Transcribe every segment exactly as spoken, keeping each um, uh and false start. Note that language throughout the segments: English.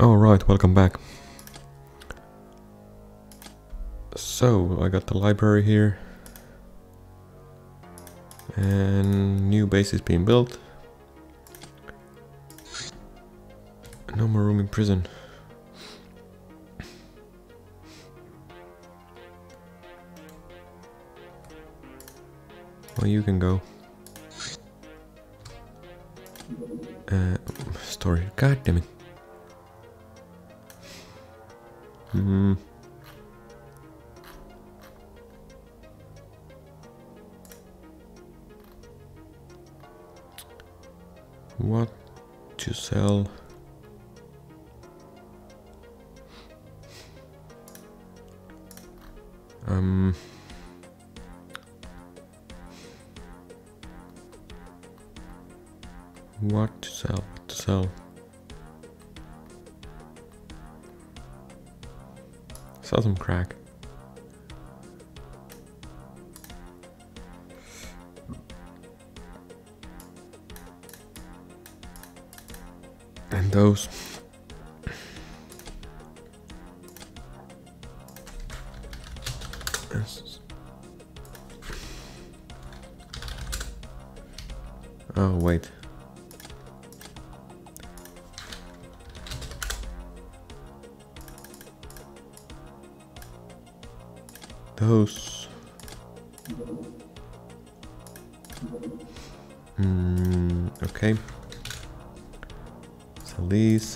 Alright, welcome back. So, I got the library here. And new base is being built. No more room in prison. Well, you can go. Uh, story. God damn it. Hmm. What to sell? Um. What to sell? What to sell? Sell some crack. And those. Yes. Oh, wait. Those. Hmm, okay. Sell these.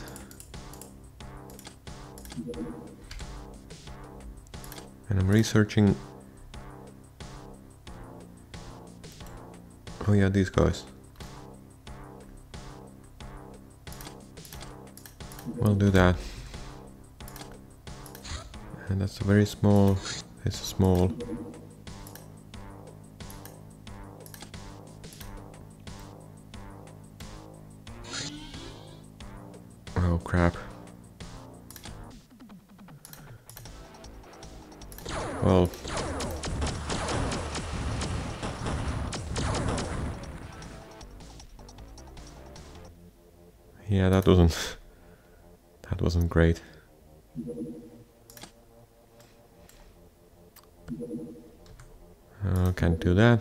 And I'm researching. Oh yeah, these guys. We'll do that. And that's a very small. It's small. Oh crap. Well. Yeah, that wasn't that wasn't great. Uh, can't do that.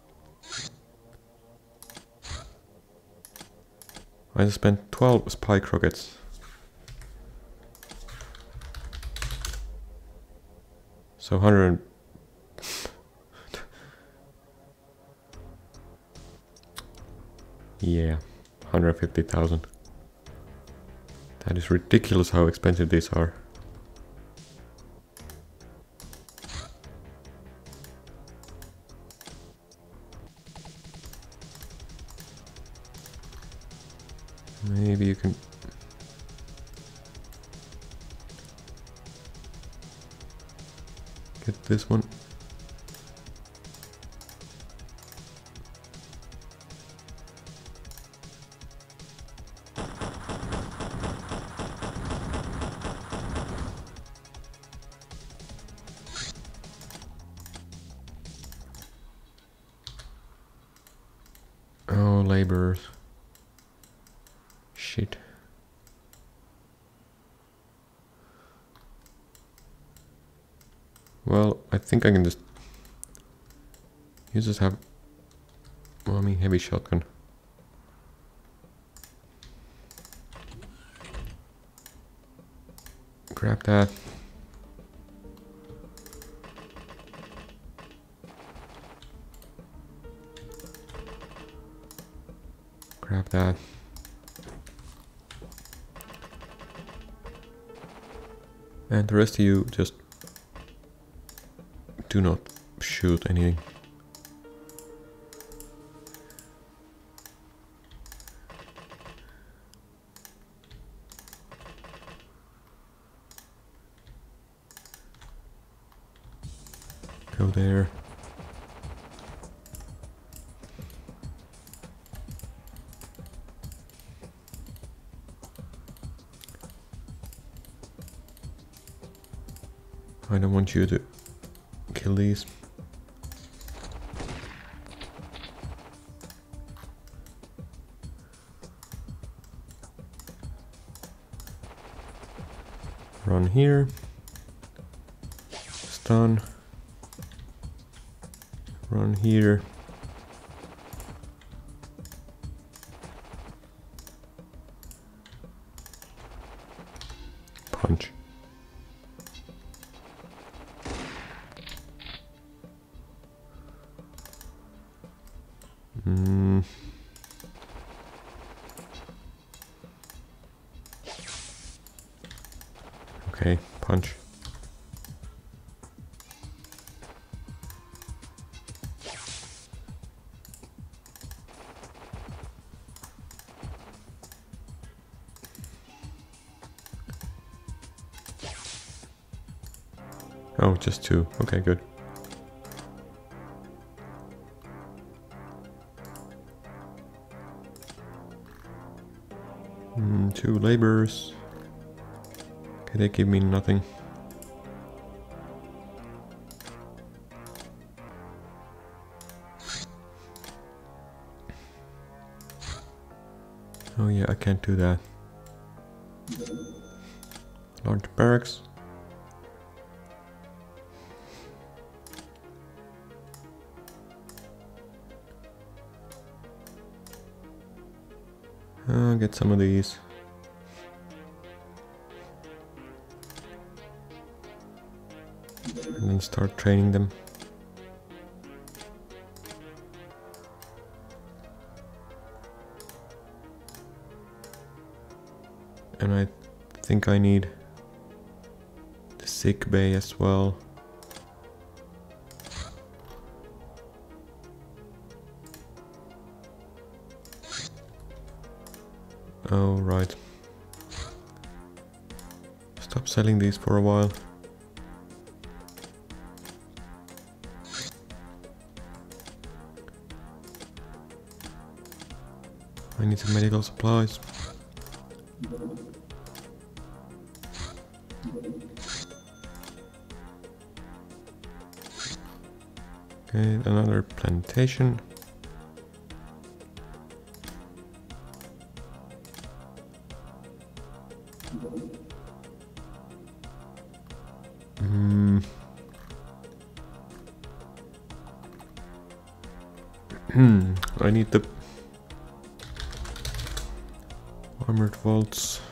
I just spent twelve spike rockets. So one hundred. Yeah, one hundred fifty thousand. That is ridiculous how expensive these are. Maybe you can get this one. Oh, laborers. Shit. Well, I think I can just... You just have... Well, I mean, heavy shotgun. Grab that. Grab that. And the rest of you just do not shoot anything. Go there. I don't want you to kill these. Run here. Stun. Run here. Punch. Mm. Okay, punch. Oh, just two. Okay, good. Mm, two laborers. Okay, they give me nothing. Oh yeah, I can't do that. Large barracks. Uh, get some of these. And then start training them. And I think I need the sick bay as well. Oh, right. Stop selling these for a while. I need some medical supplies. Okay, another plantation. Mm. Hmm, I need the armored vaults.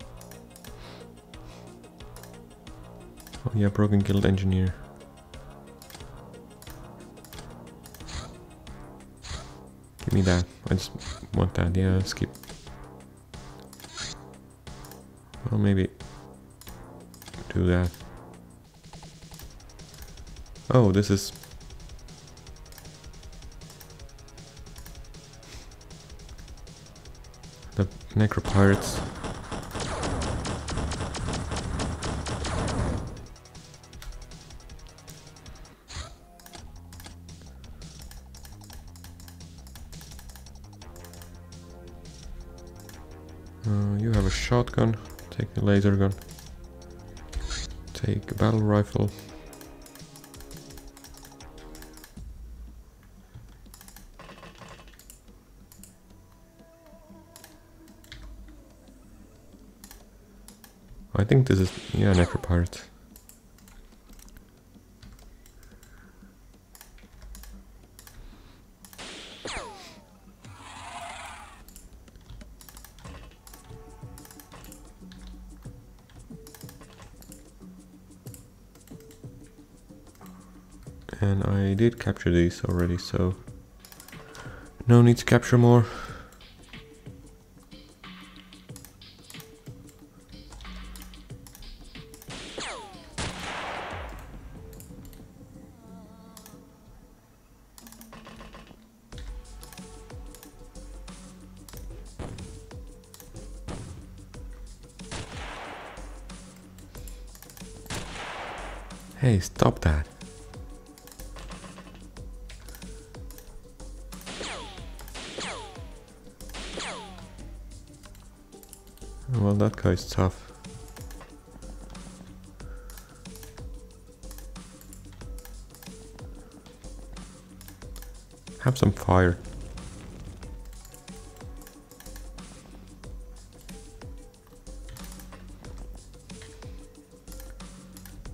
Oh yeah, broken guild engineer. Give me that. I just want that. Yeah, skip. Well, maybe do that. Oh, this is the X-Piratez. Uh, you have a shotgun. Take a laser gun. Take a battle rifle. I think this is, yeah, an X-Piratez. And I did capture these already, so no need to capture more. Hey, stop that. Well, that guy's tough. Have some fire.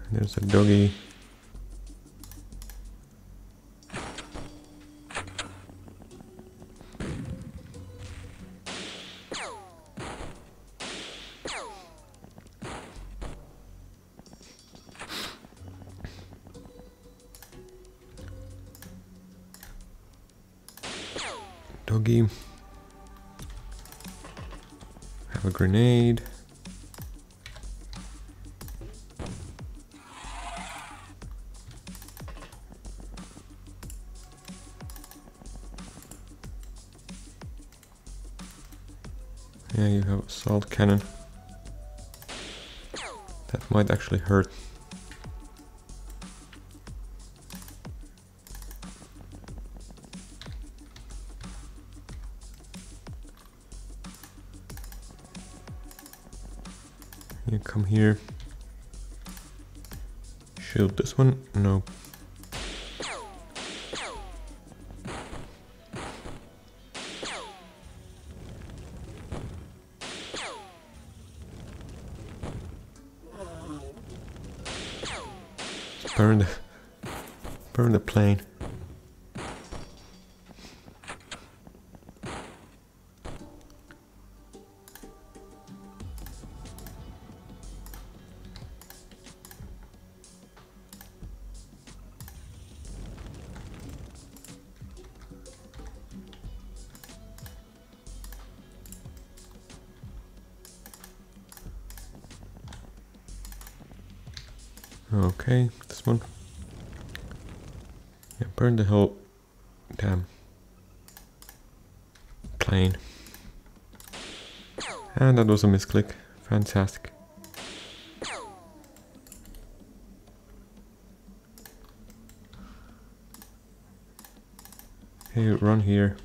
There's a doggy. Doggy. Have a grenade. Yeah, you have a assault cannon. That might actually hurt. You come here. Shoot this one? No. Burn the, burn the plane. Okay, this one. Yeah, burn the whole damn plane. And that was a misclick. Fantastic. Hey, run here.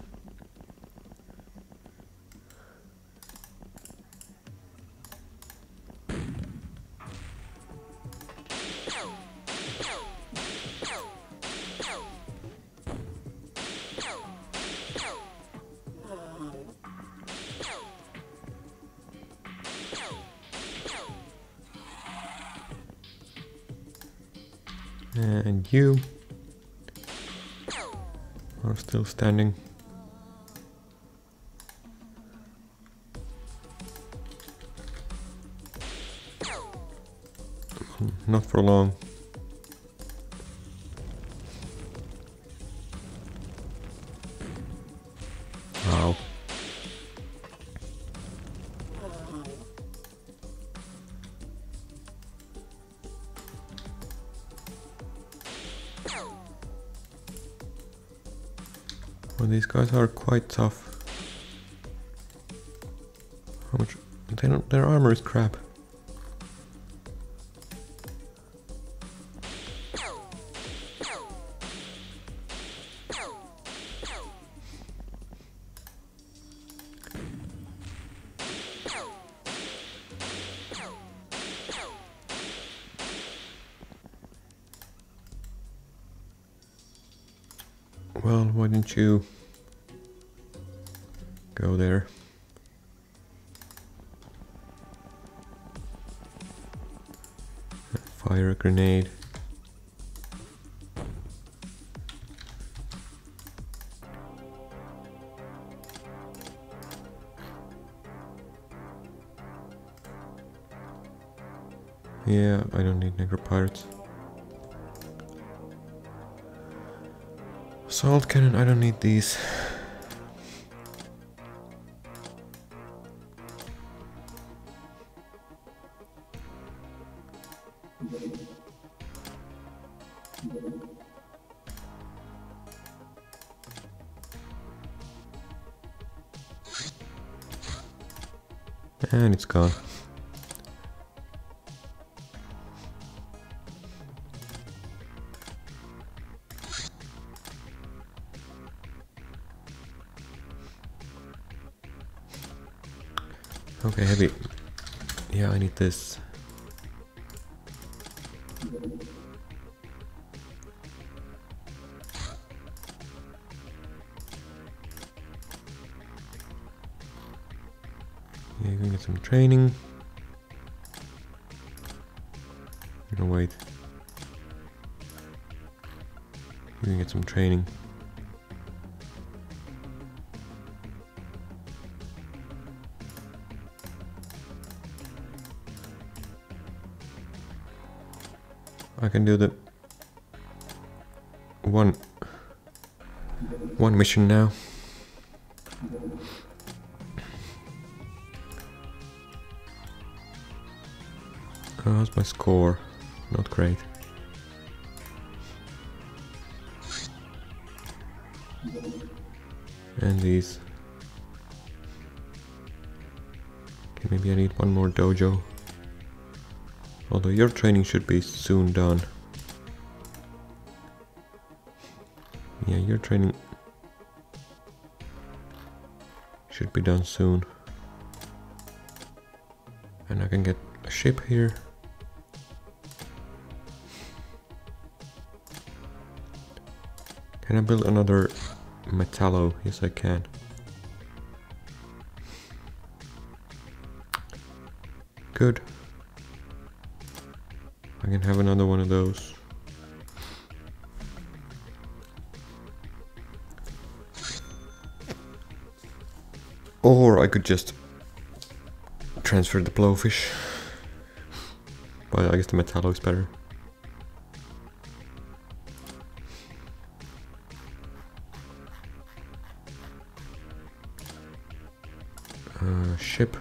And you are still standing. Not for long. Wow. Well, these guys are quite tough. How much? They don't, their armor is crap. Well, why didn't you go there? Fire a grenade. Yeah, I don't need X-Piratez. Assault cannon, I don't need these. And it's gone. Okay, heavy. Yeah, I need this. Yeah, you can get some training. No, wait. You can get some training. I can do the one one mission now. Oh, how's my score? Not great. And these. Okay, maybe I need one more dojo. Although your training should be soon done. Yeah, your training should be done soon. And I can get a ship here. Can I build another metallo? Yes, I can. Good. I can have another one of those. Or I could just transfer the blowfish. But I guess the metallo is better. Uh, ship.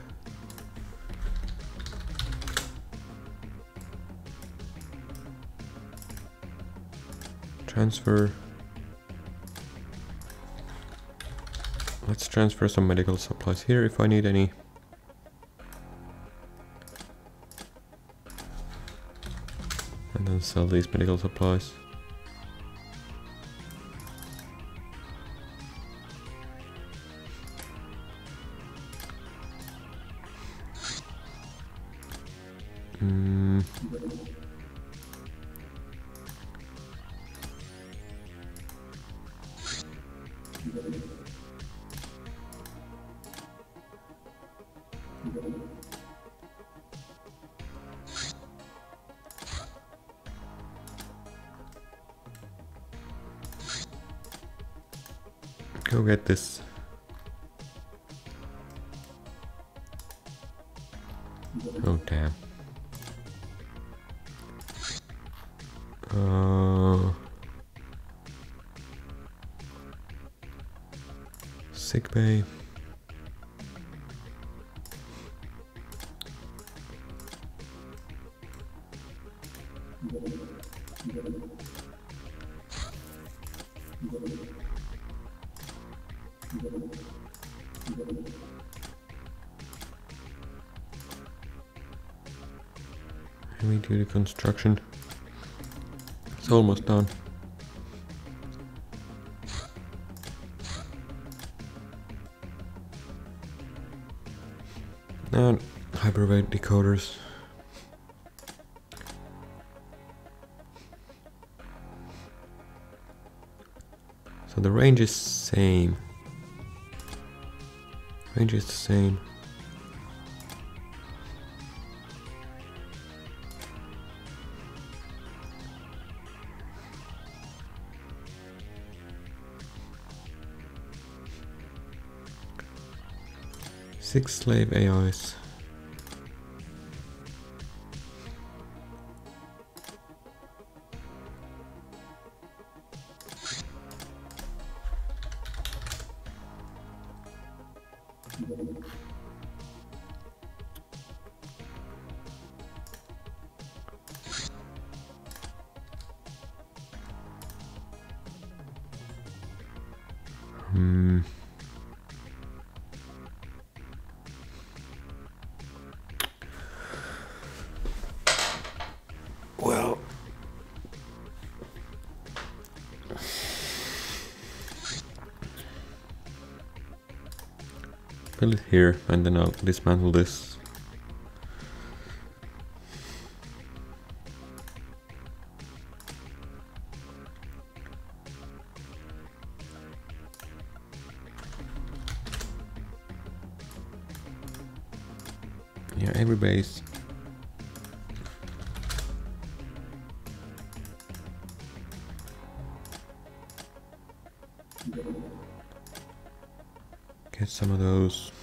Transfer. Let's transfer some medical supplies here if I need any. And then sell these medical supplies. Mm. Go get this. Oh damn. Uh, sick bay. Heavy duty construction. It's almost done. And hyperwave decoders. So the range is same. Range is the same. Six slave A Is. Hmm. Well, build it here and then I'll dismantle this. Yeah, every base. some of those.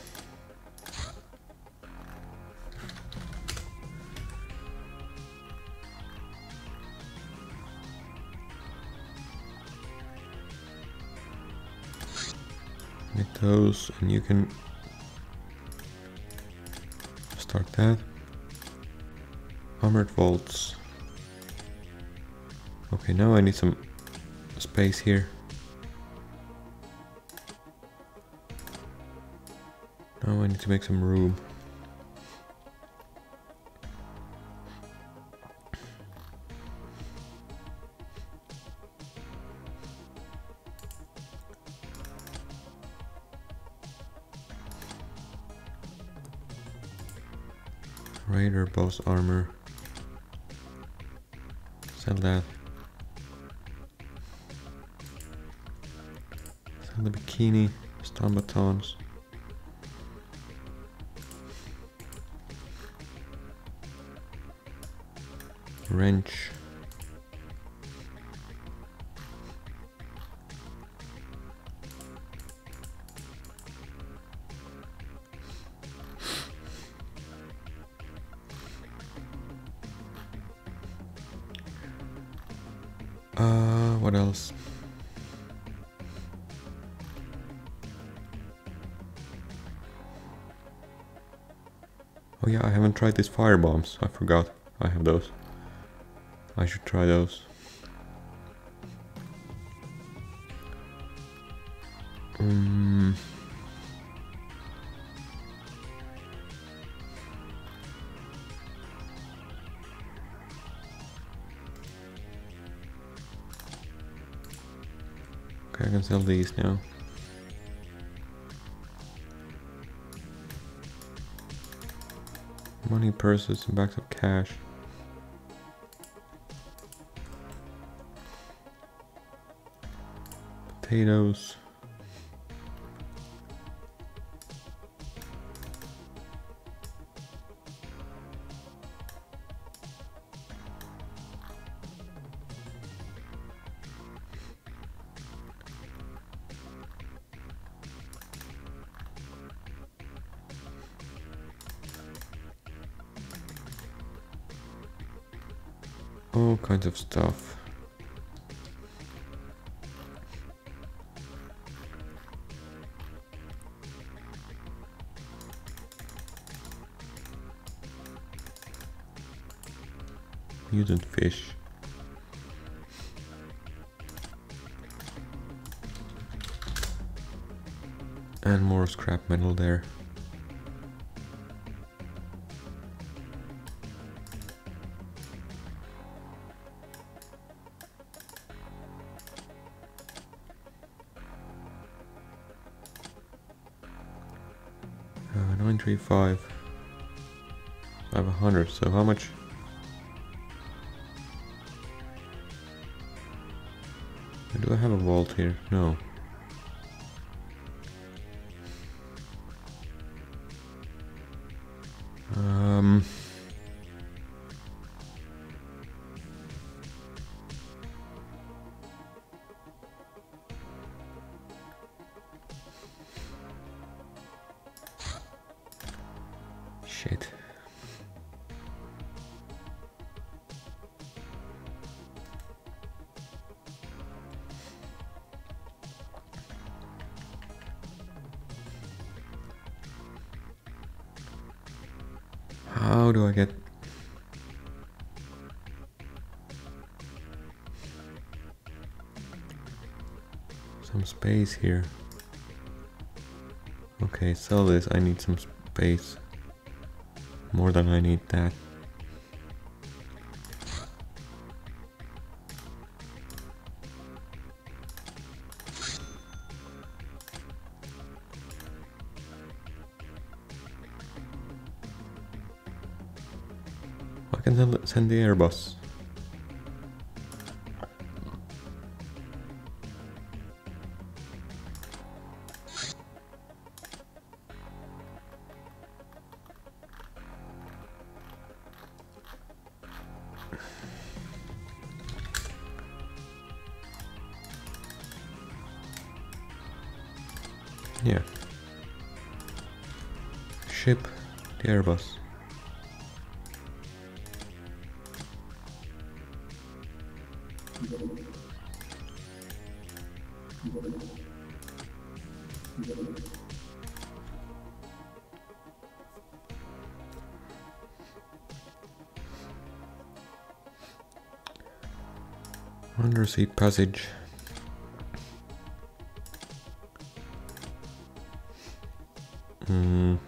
Get those, and you can start that. Armored vaults. Okay, now I need some space here. Now I need to make some room. Raider boss armor. Sell that. Sell the bikini, stun batons. Wrench. Uh, what else? Oh yeah, I haven't tried these fire bombs. I forgot. I have those. I should try those. Um, okay, I can sell these now. Money, purses, and bags of cash. Potatoes. All kinds of stuff. Mutant fish. And more scrap metal there. Uh, nine three five. I have a hundred, so how much? Do I have a vault here? No. Um... Shit. How do I get some space here? Okay, sell this. I need some space. More than I need that. I can send the Airbus. Yeah. ship, the Airbus. Undersea passage. Hmm.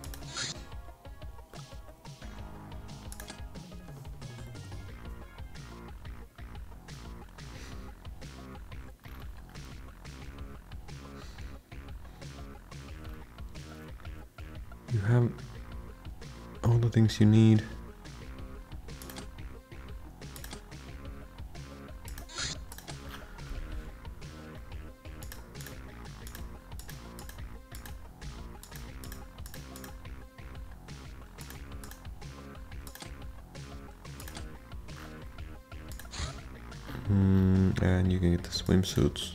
You have all the things you need. Mm, and you can get the swimsuits.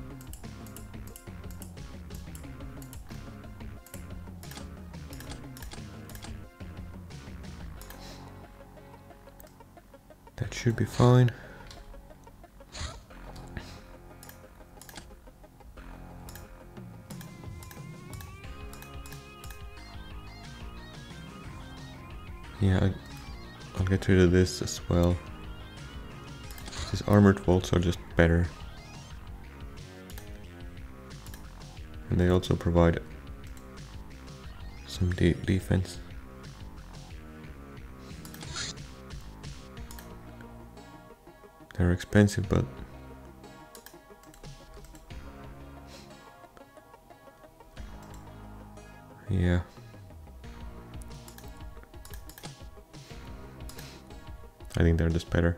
That should be fine. Yeah, I, I'll get rid of this as well. These armored vaults are just better. And they also provide some de defense. They're expensive, but yeah. I think they're just better.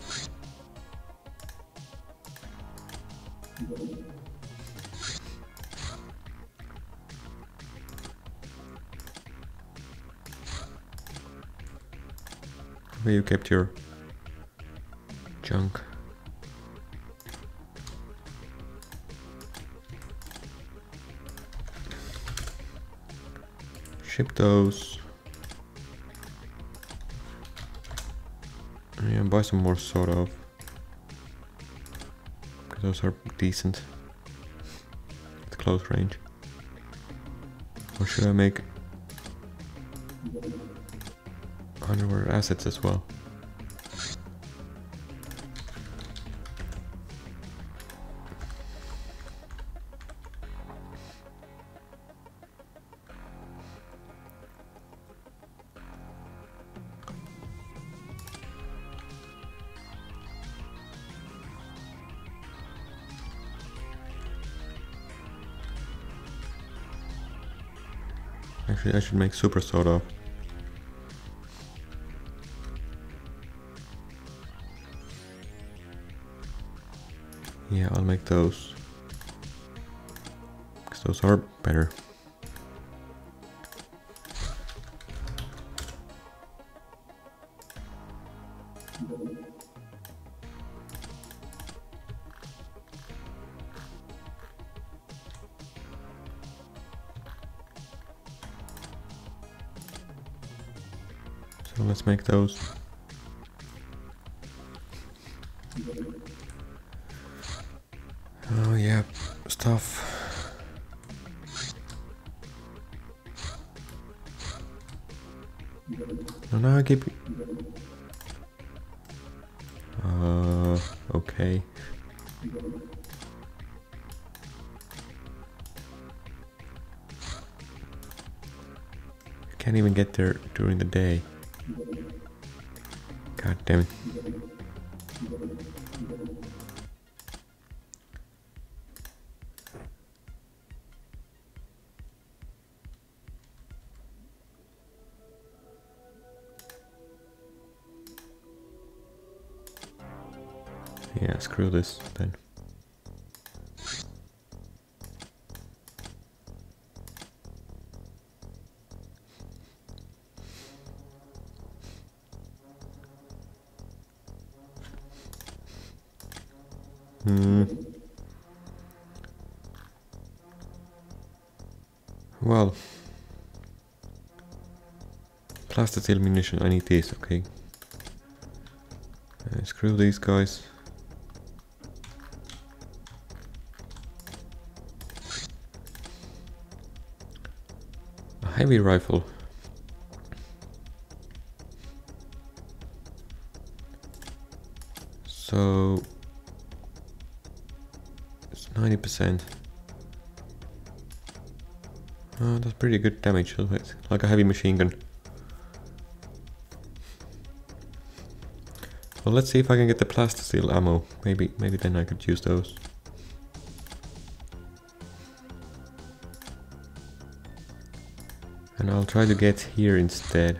Where you kept your junk? Ship those. Yeah, buy some more sort of. Because those are decent. At close range. Or should I make underwater assets as well? Actually, I should make super soda. Yeah, I'll make those. Because those are better. So let's make those. Oh yeah, stuff. Oh, now I keep... Uh, okay. I can't even get there during the day. God damn it. Yeah, screw this then. Hmm. Well, Plasteel munition, I need this, okay. Uh, screw these guys. A heavy rifle. So it's ninety percent. Oh, that's pretty good damage, like a heavy machine gun. Well, let's see if I can get the plasteel ammo. Maybe, maybe then I could use those. And I'll try to get here instead.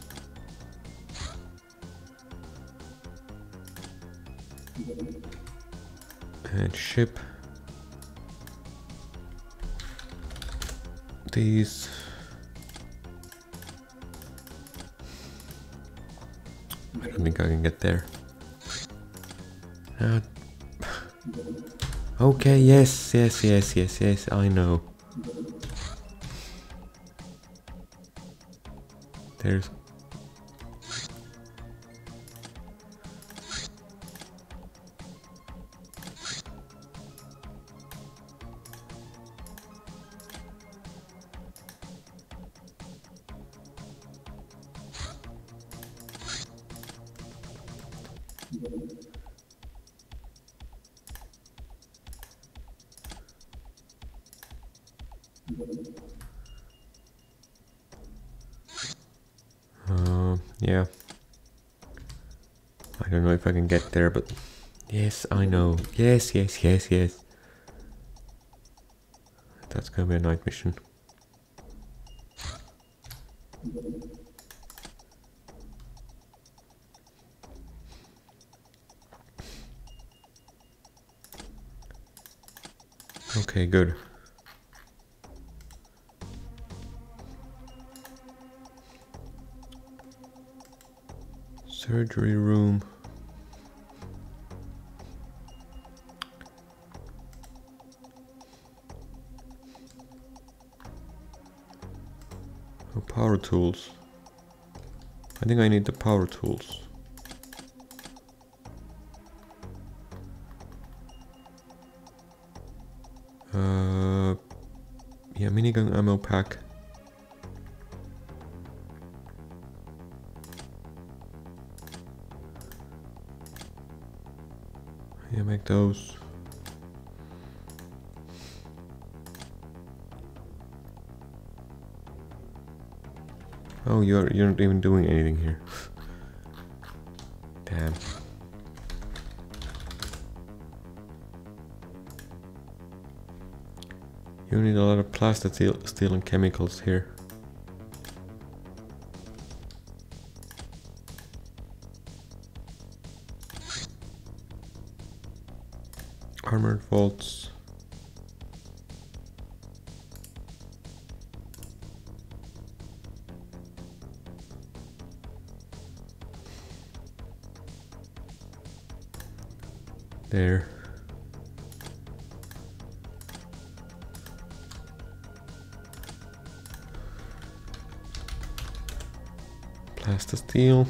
And ship these. I don't think I can get there. Uh, okay, yes, yes, yes, yes, yes, I know. There's... Uh, yeah. I don't know if I can get there, but yes, I know. Yes, yes, yes, yes. That's gonna be a night mission. Okay, good. Surgery room. Oh, power tools. I think I need the power tools. Uh, yeah, minigun ammo pack. Yeah, make those. Oh, you're you're not even doing anything here. Damn. You need a lot of plastic steel, steel and chemicals here. Armored vaults. There. Plastic steel.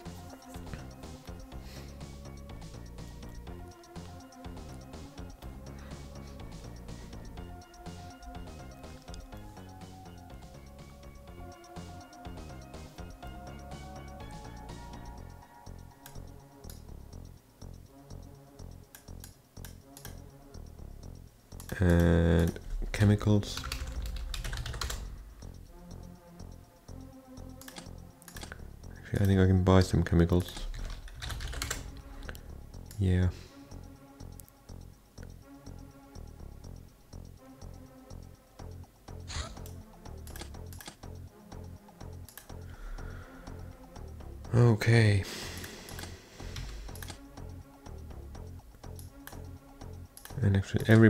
And chemicals. Actually, I think I can buy some chemicals. Yeah. Okay. And actually every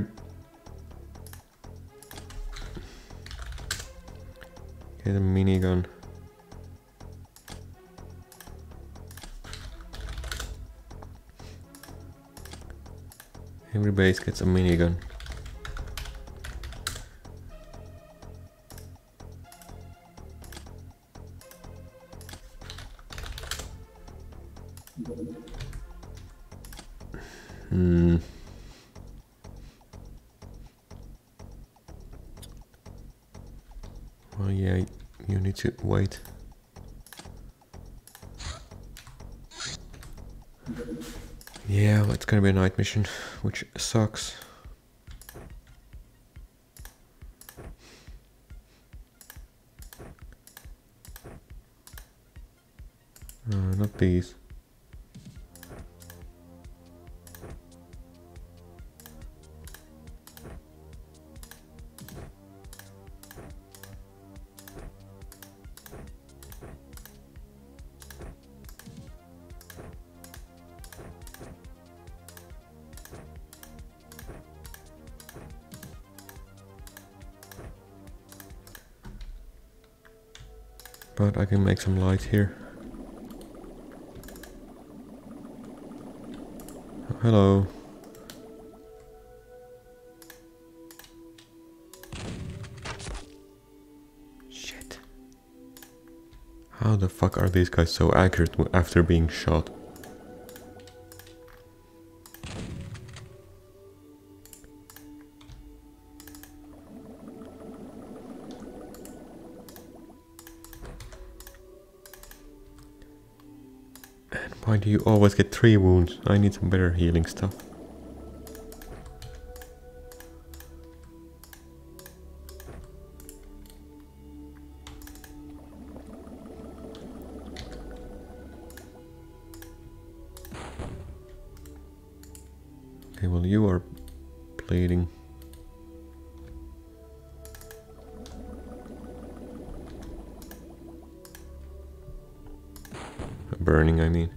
get a minigun. Every base gets a minigun. Hmm. Well, yeah, you need to wait. Yeah, well, it's gonna be a night mission, which sucks. Uh, not these. But I can make some light here. Oh, hello. Shit. How the fuck are these guys so accurate after being shot? Why do you always get three wounds? I need some better healing stuff. Okay, well, you are bleeding. Burning, I mean.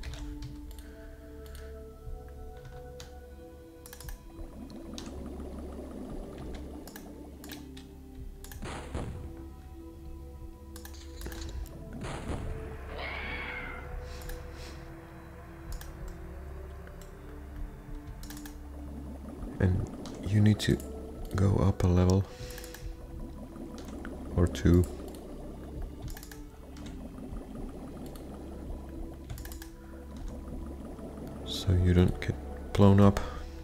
And you need to go up a level or two. So you don't get blown up.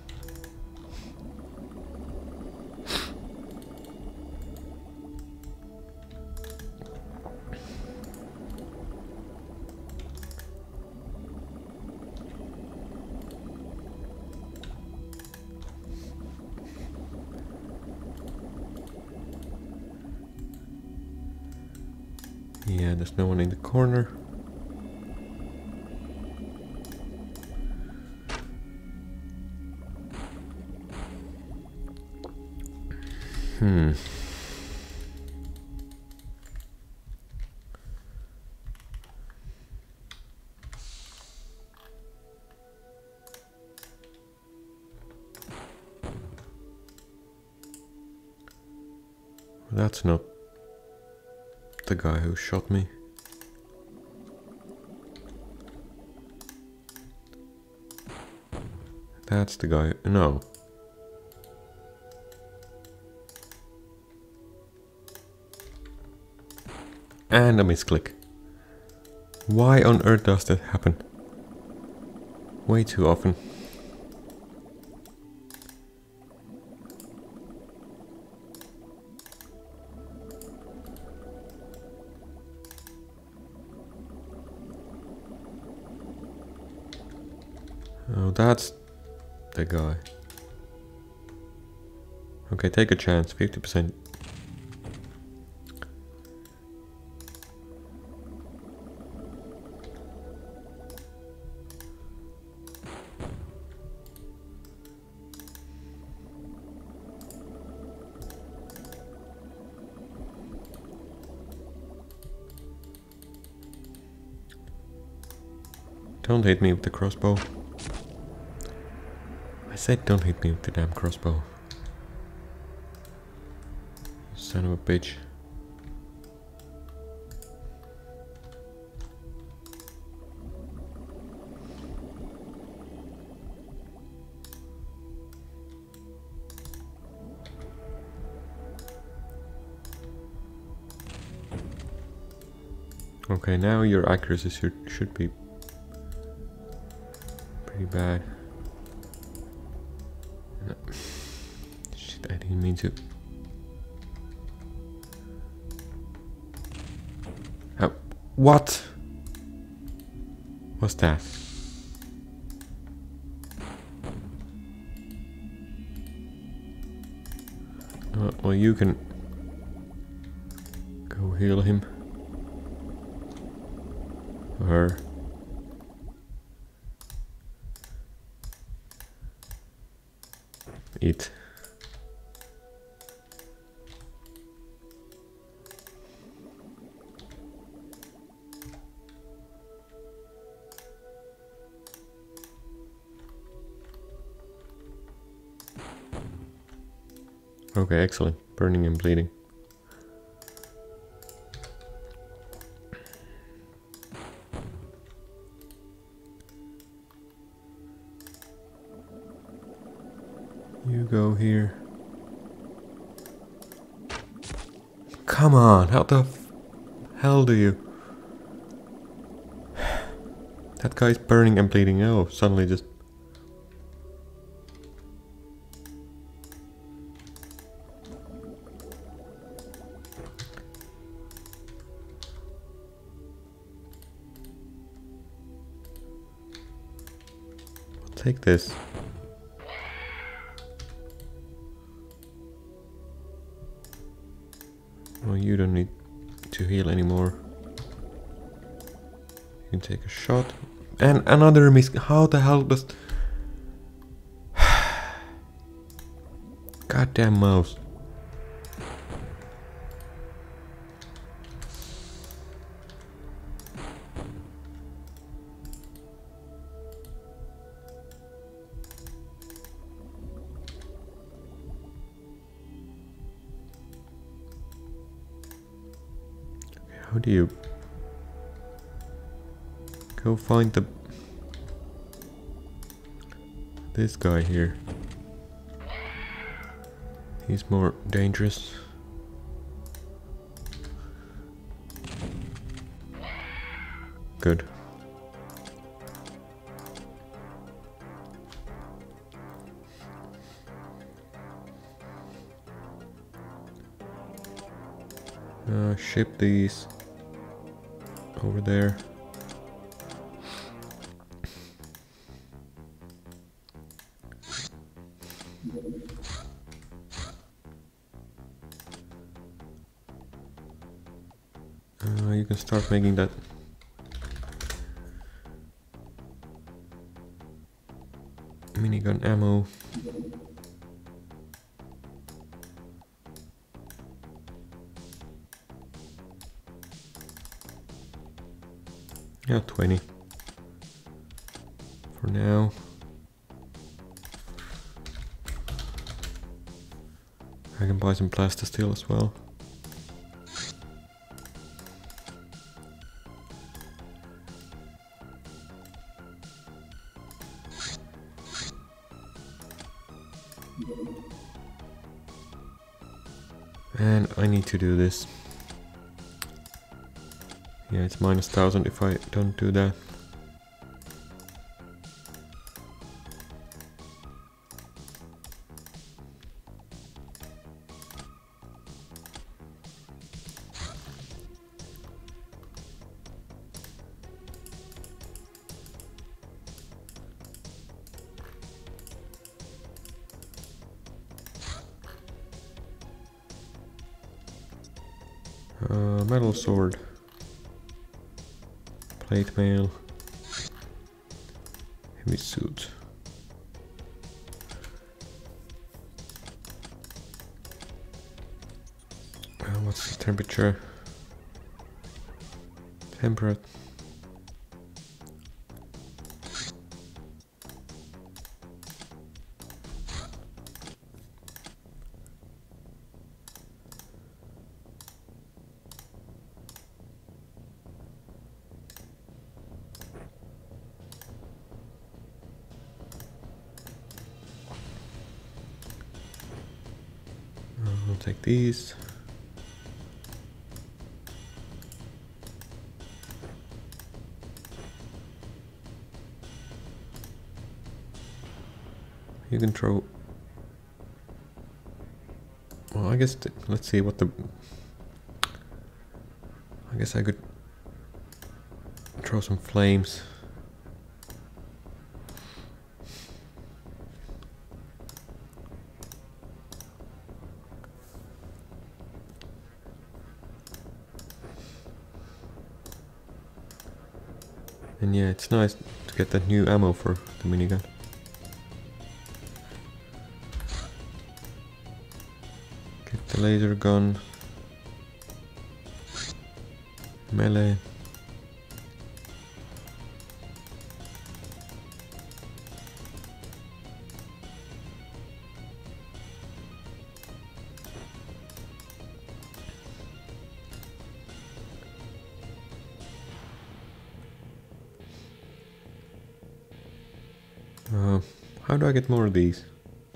Yeah, there's no one in the corner. Hmm. That's not the guy who shot me. That's the guy. No. And a misclick. Why on earth does that happen? Way too often. Oh, that's the guy. Okay, take a chance, fifty percent. Don't hit me with the crossbow. I said don't hit me with the damn crossbow. Son of a bitch. Okay, now your accuracy should, should be pretty bad. No. Shit, I didn't mean to. Oh, what was that? Uh, well, you can go heal him. Her. Eat. Okay, excellent. Burning and bleeding. You go here. Come on, how the f hell do you? That guy's burning and bleeding. Oh, suddenly just. Take this. Well, you don't need to heal anymore. You can take a shot. And another miss. How the hell does... Goddamn mouse. How do you go find the this guy here? He's more dangerous. Good. Uh, ship these over there. Uh, you can start making that minigun ammo. Yeah, twenty for now. I can buy some plastisteel as well. And I need to do this. Yeah, it's minus thousand if I don't do that. Uh, metal sword. Plate mail. Heavy suit. Uh, what's the temperature? Temperate. I'll take these. You can throw... Well, I guess... Th let's see what the... I guess I could throw some flames. And yeah, it's nice to get that new ammo for the minigun. Get the laser gun. Melee. Uh, how do I get more of these?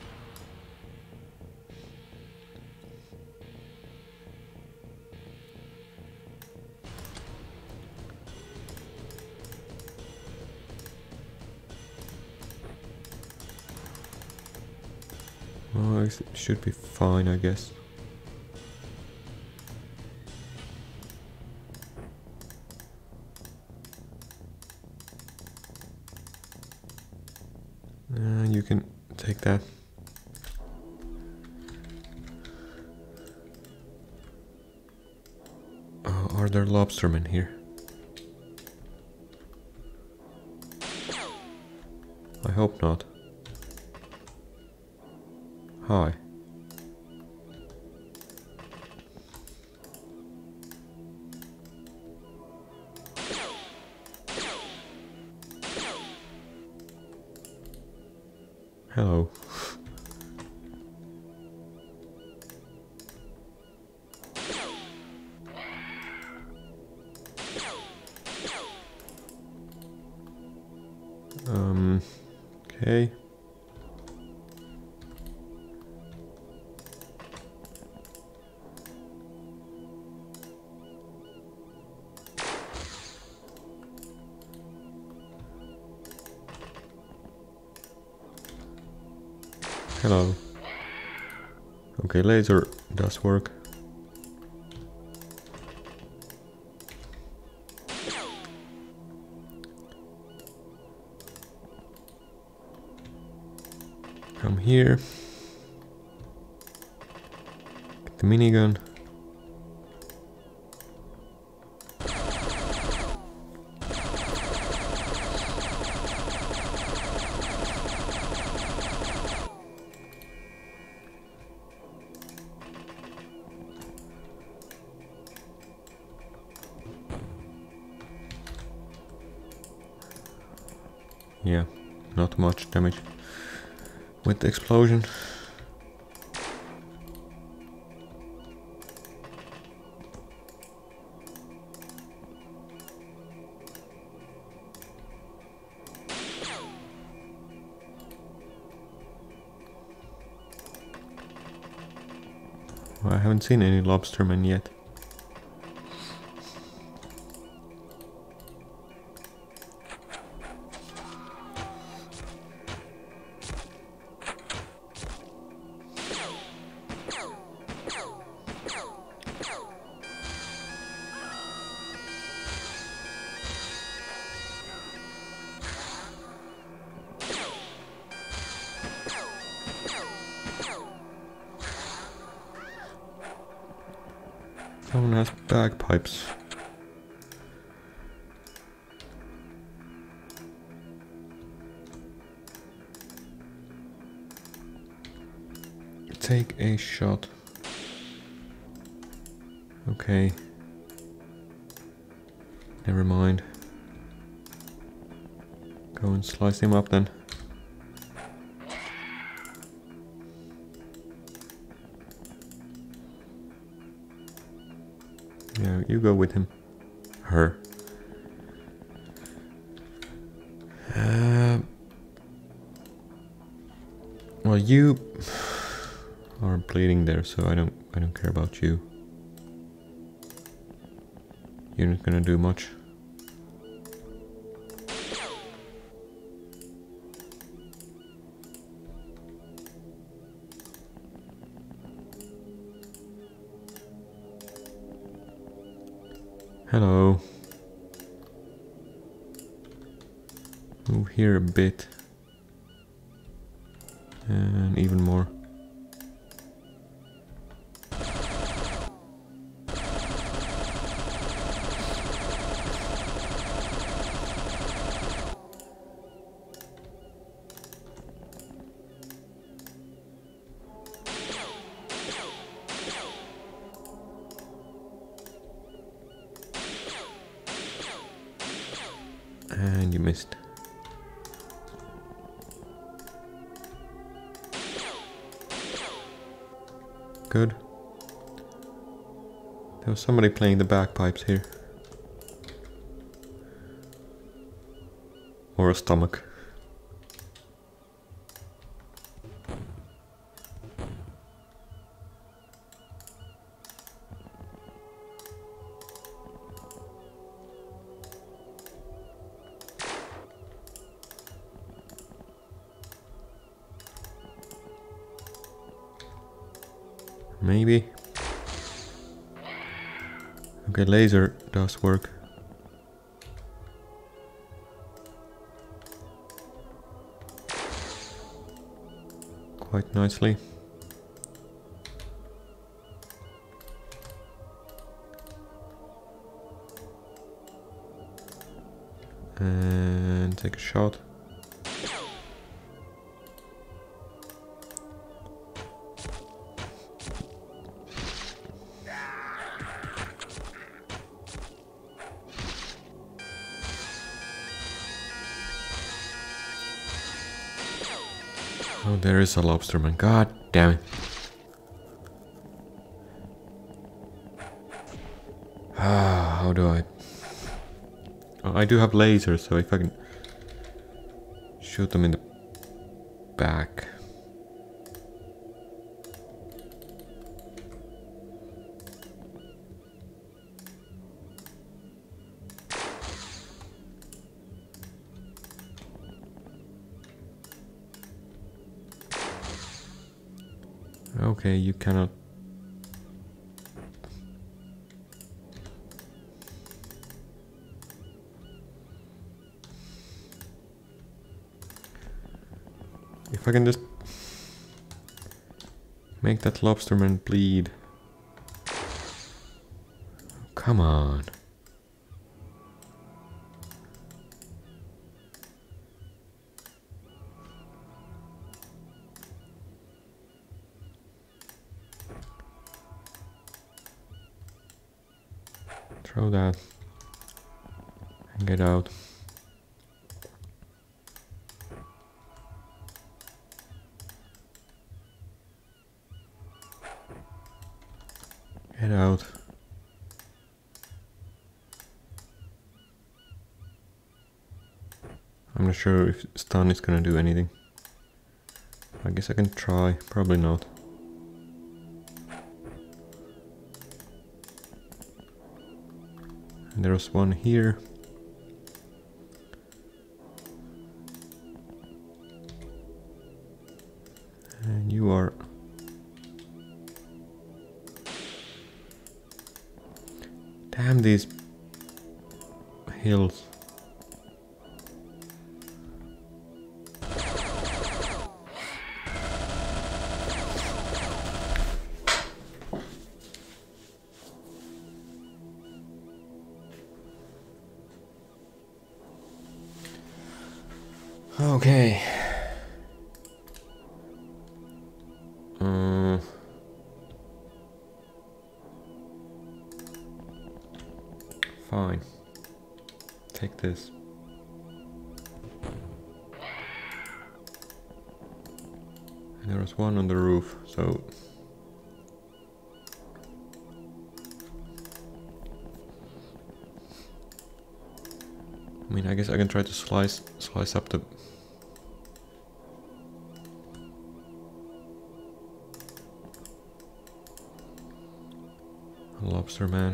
Oh, it should be fine, I guess. Uh, you can take that. Oh, are there lobstermen here? I hope not. Hi. Hello. Um, okay. Hello. Okay, laser does work. Come here. Get the minigun. Yeah, not much damage with the explosion. Well, I haven't seen any lobstermen yet. Someone has bagpipes. Take a shot. Okay. Never mind. Go and slice him up then. Yeah, you go with him. Her. Uh, well, you are bleeding there, so I don't. I don't care about you. You're not gonna do much. Hello. Move here a bit. And even more. And you missed. Good. There was somebody playing the bagpipes here. Or a stomach. Maybe. Okay, laser does work. Quite nicely. And take a shot. Oh, there is a lobsterman. God damn it. Ah, how do I... Oh, I do have lasers, so if I can shoot them in the back. Okay, you cannot. If I can just make that lobsterman bleed. Come on. Throw that and get out. Get out. I'm not sure if stun is gonna do anything. I guess I can try, probably not. And there's one here. And you are... Damn these hills. Okay. Uh, fine. Take this. And there was one on the roof, so... I mean, I guess I can try to slice slice up the... lobster man.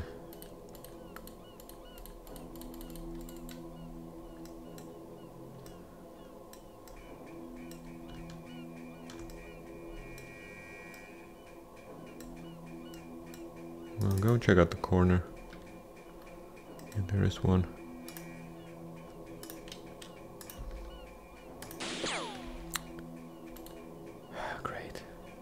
Well, go check out the corner. There is one. Great.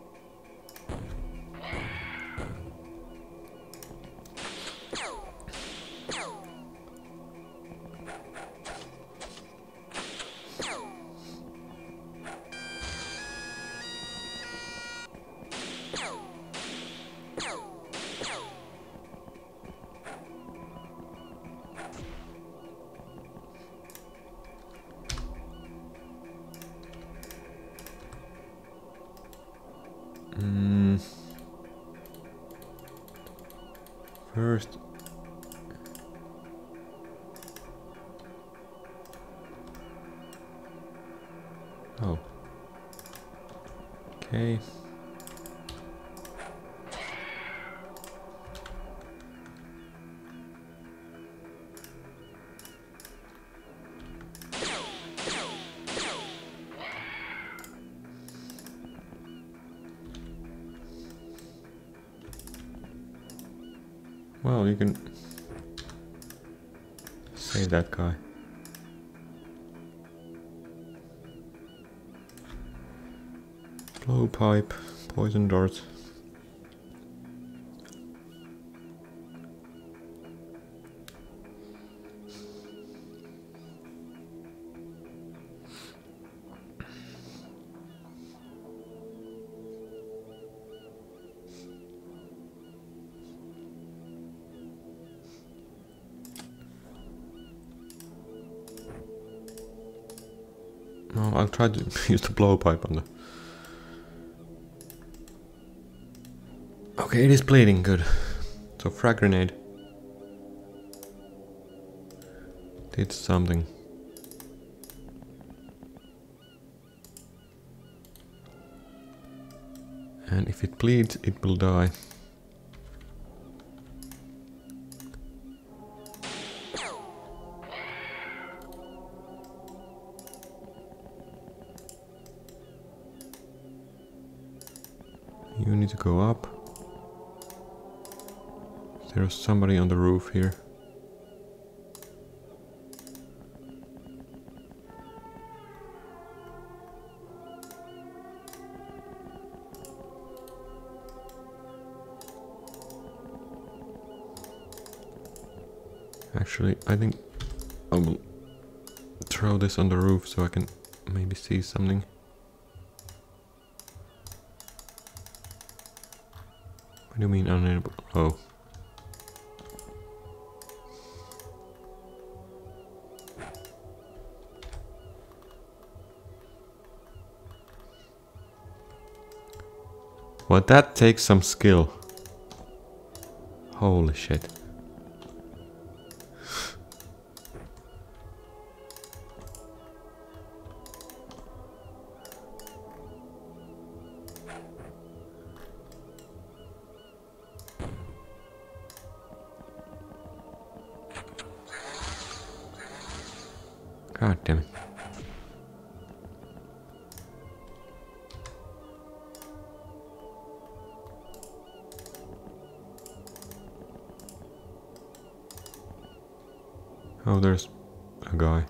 Mm. First. Oh. Okay. Well, you can save that guy. Blowpipe, poison darts. No, I'll try to use the blowpipe on the... Okay, it is bleeding, good. So frag grenade did something. And if it bleeds, it will die. You need to go up. There's somebody on the roof here. Actually, I think I will throw this on the roof so I can maybe see something. What do you mean unable? Oh. Well, that takes some skill. Holy shit. God damn it. Oh, there's a guy.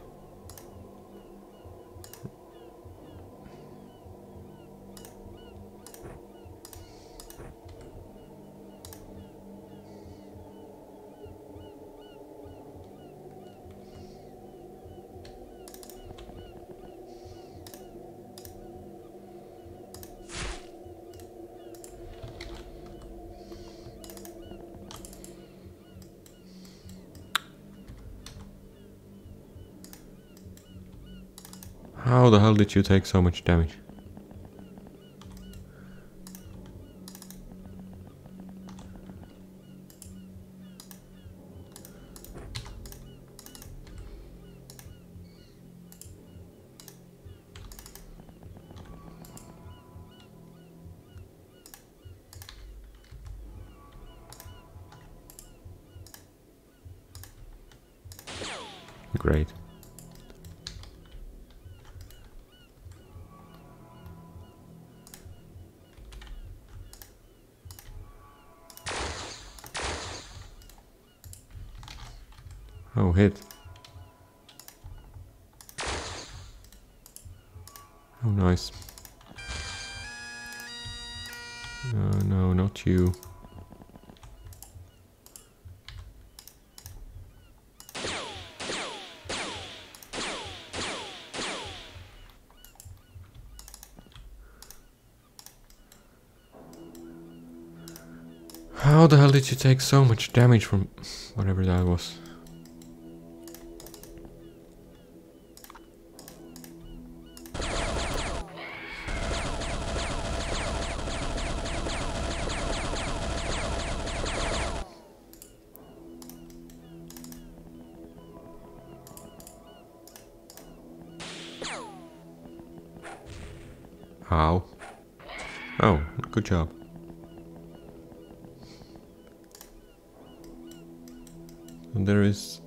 How the hell did you take so much damage? Great. Oh, hit. Oh, nice. No, no, not you. How the hell did you take so much damage from whatever that was? How? Oh, good job. And there is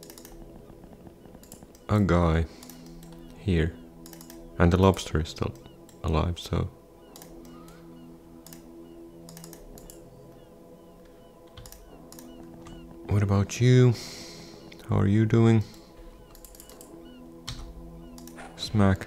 a guy here, and the lobster is still alive, so what about you? How are you doing? Smack.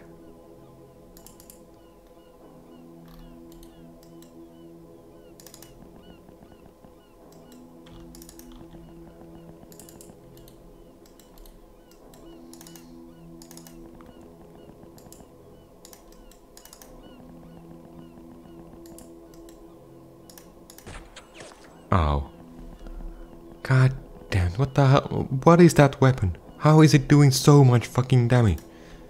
Ow. God damn, what the hell? What is that weapon? How is it doing so much fucking damage?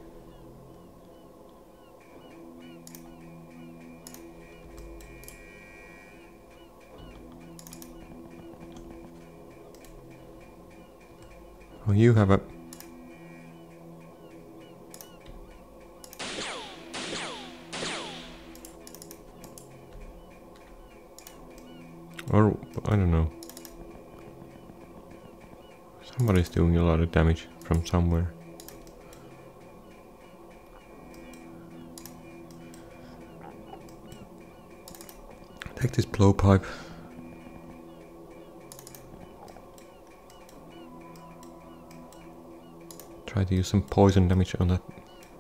Oh, you have a... Or, I don't know. Somebody's doing a lot of damage from somewhere. Take this blowpipe. Try to use some poison damage on that.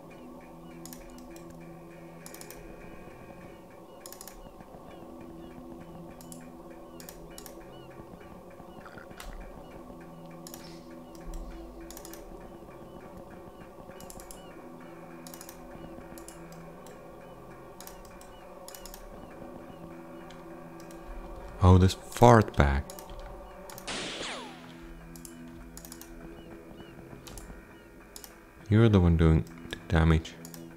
Oh, this fart bag. You're the one doing the damage.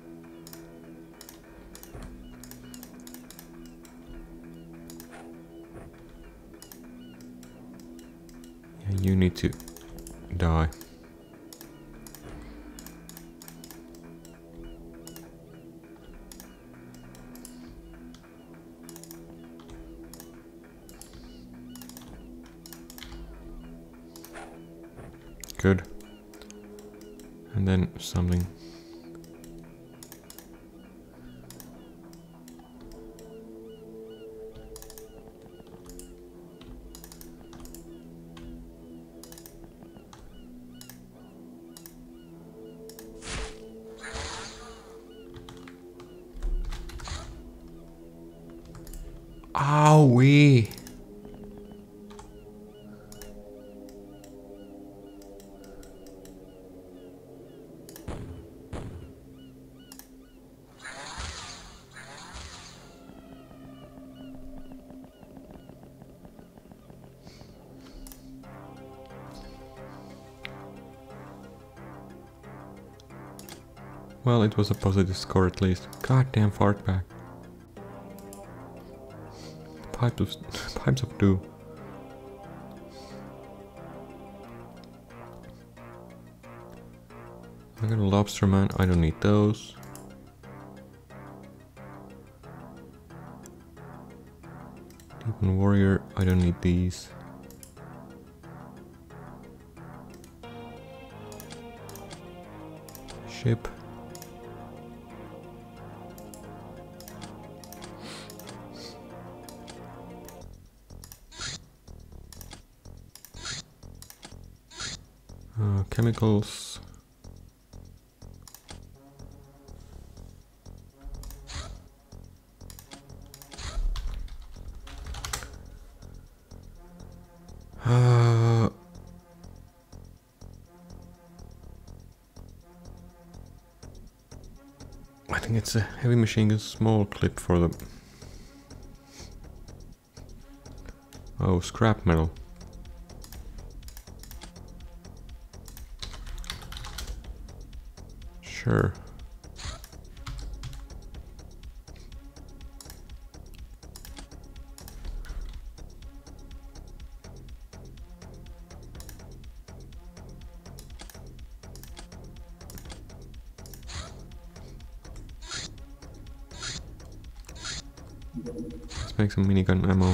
Yeah, you need to die. Good. And then something. Owie! Well, it was a positive score at least. Goddamn fart bag. Pipes of, pipes of doom. I got a lobster man, I don't need those. Demon warrior, I don't need these. Ship. chemicals. Uh, I think it's a heavy machine gun small clip for the... Oh, scrap metal. Sure. Let's make some minigun ammo.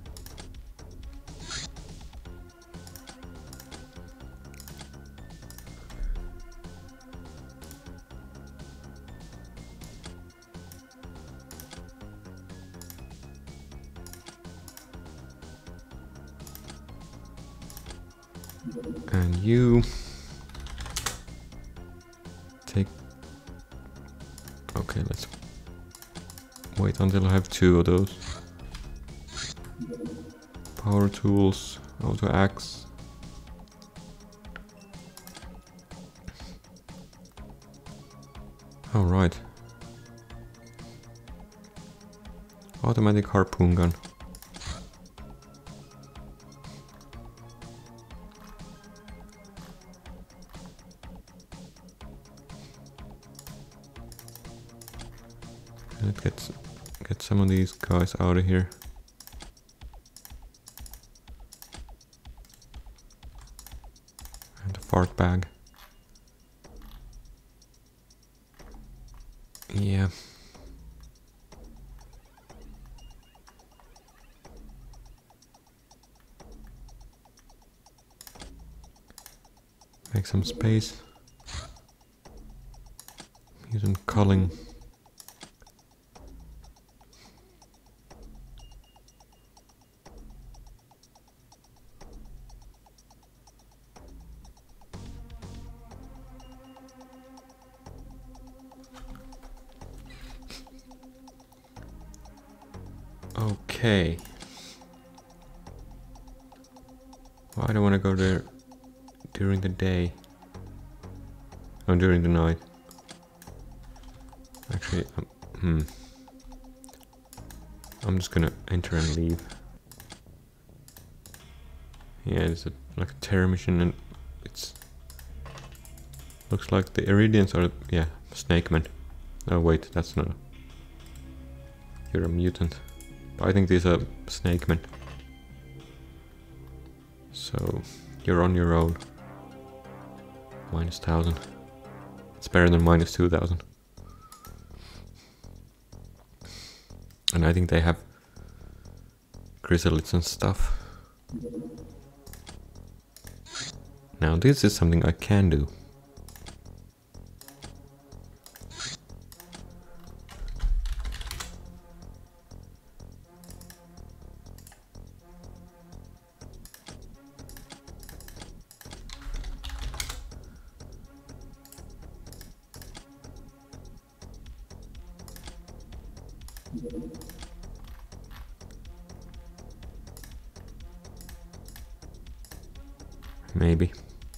And you take... Okay, let's wait until I have two of those. Power tools, auto axe. All right. Automatic harpoon gun. Let's get, get some of these guys out of here. And a fart bag. Yeah. Make some space. Using culling. Okay. Well, I don't want to go there during the day. Oh, during the night. Actually, um, hmm. I'm just gonna enter and leave. Yeah, it's a, like a terror mission, and it's looks like the Iridians are, yeah, snake men. Oh wait, that's not. A, you're a mutant. But I think these are snake men. So you're on your own. Minus thousand. It's better than minus two thousand. And I think they have chrysalids and stuff. Now this is something I can do. Maybe.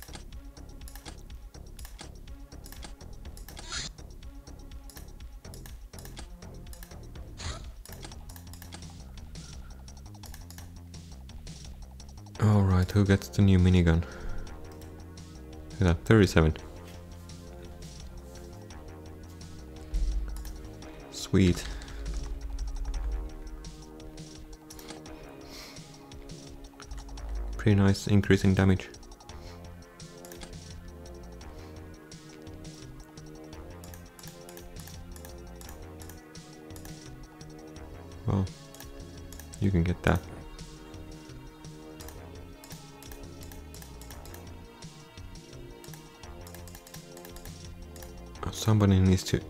Alright, who gets the new minigun? Look at that, thirty-seven. Sweet. Pretty nice increase in damage. Well, you can get that. Somebody needs to...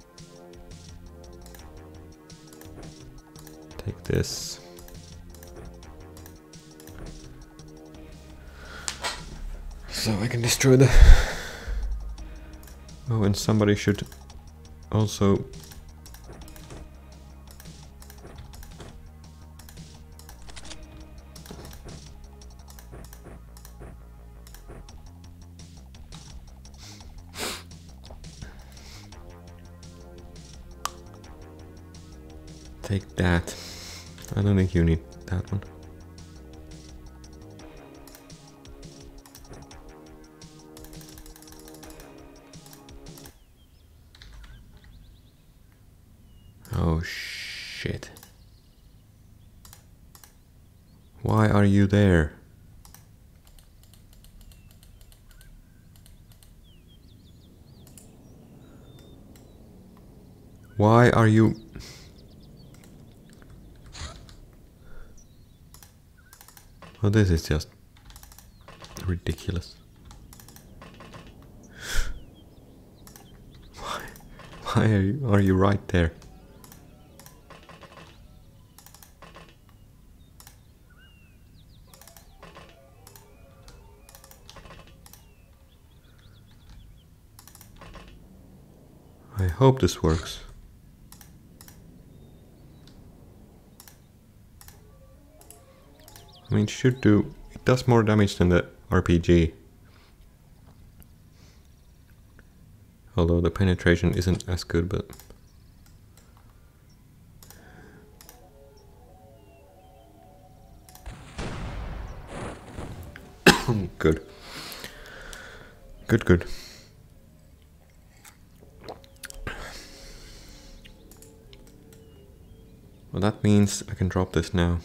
take this. So I can destroy the... Oh, and somebody should also... Take that. I don't think you need that one. Oh shit. Why are you there? Why are you... Oh, this is just ridiculous. Why? Why are you, are you right there? I hope this works. I mean, it should do... It does more damage than the R P G. Although the penetration isn't as good, but... Good. Good, good. Well, that means I can drop this now.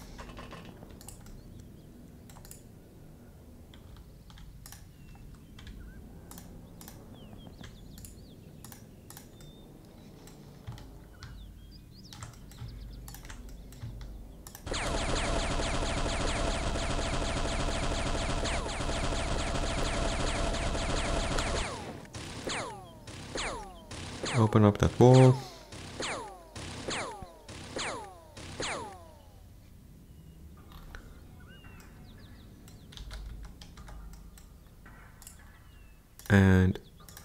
Open up that wall. And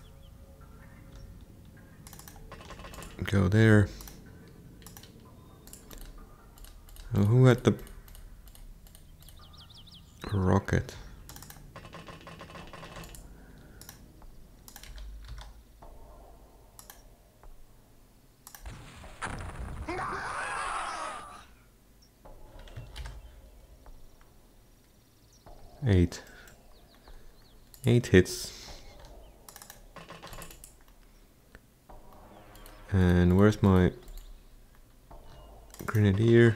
go there. Oh, who had the rocket? Eight. Eight hits. And where's my grenadier?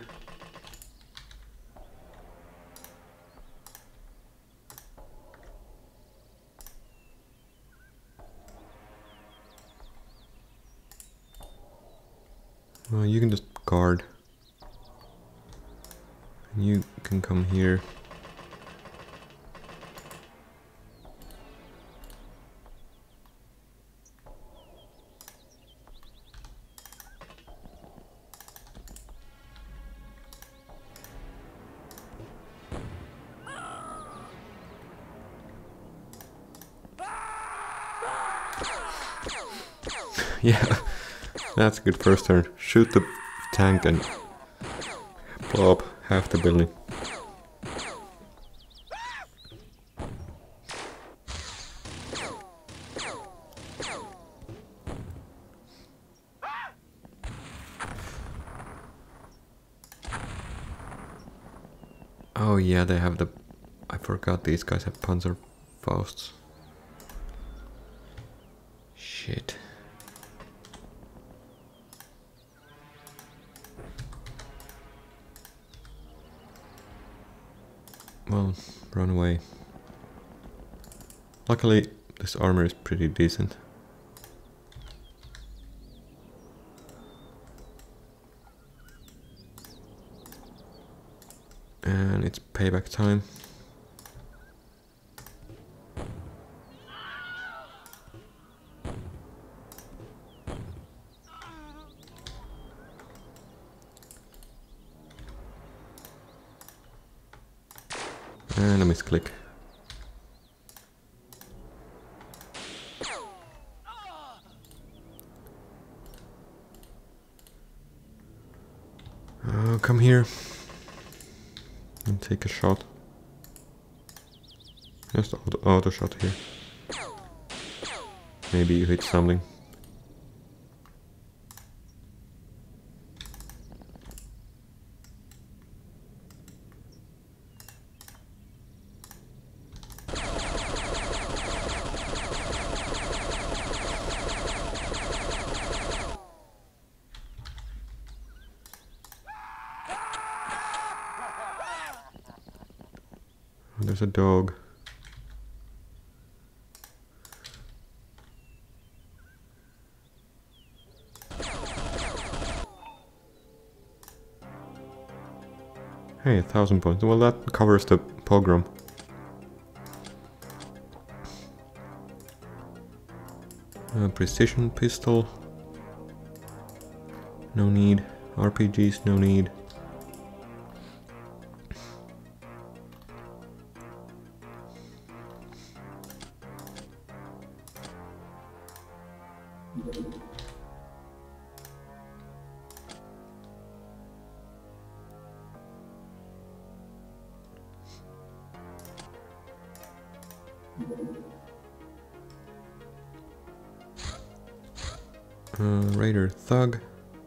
Well, you can just guard. And you can come here. Yeah, that's a good first turn. Shoot the tank and blow up half the building. Oh yeah, they have the... I forgot these guys have Panzerfausts. Shit. Well, run away. Luckily, this armor is pretty decent. And it's payback time. And a misclick. come here and take a shot. Just auto, auto shot here. Maybe you hit something. There's a dog. Hey, a thousand points. Well, that covers the pogrom. Uh, precision pistol. No need. R P Gs, no need. Uh, Raider Thug.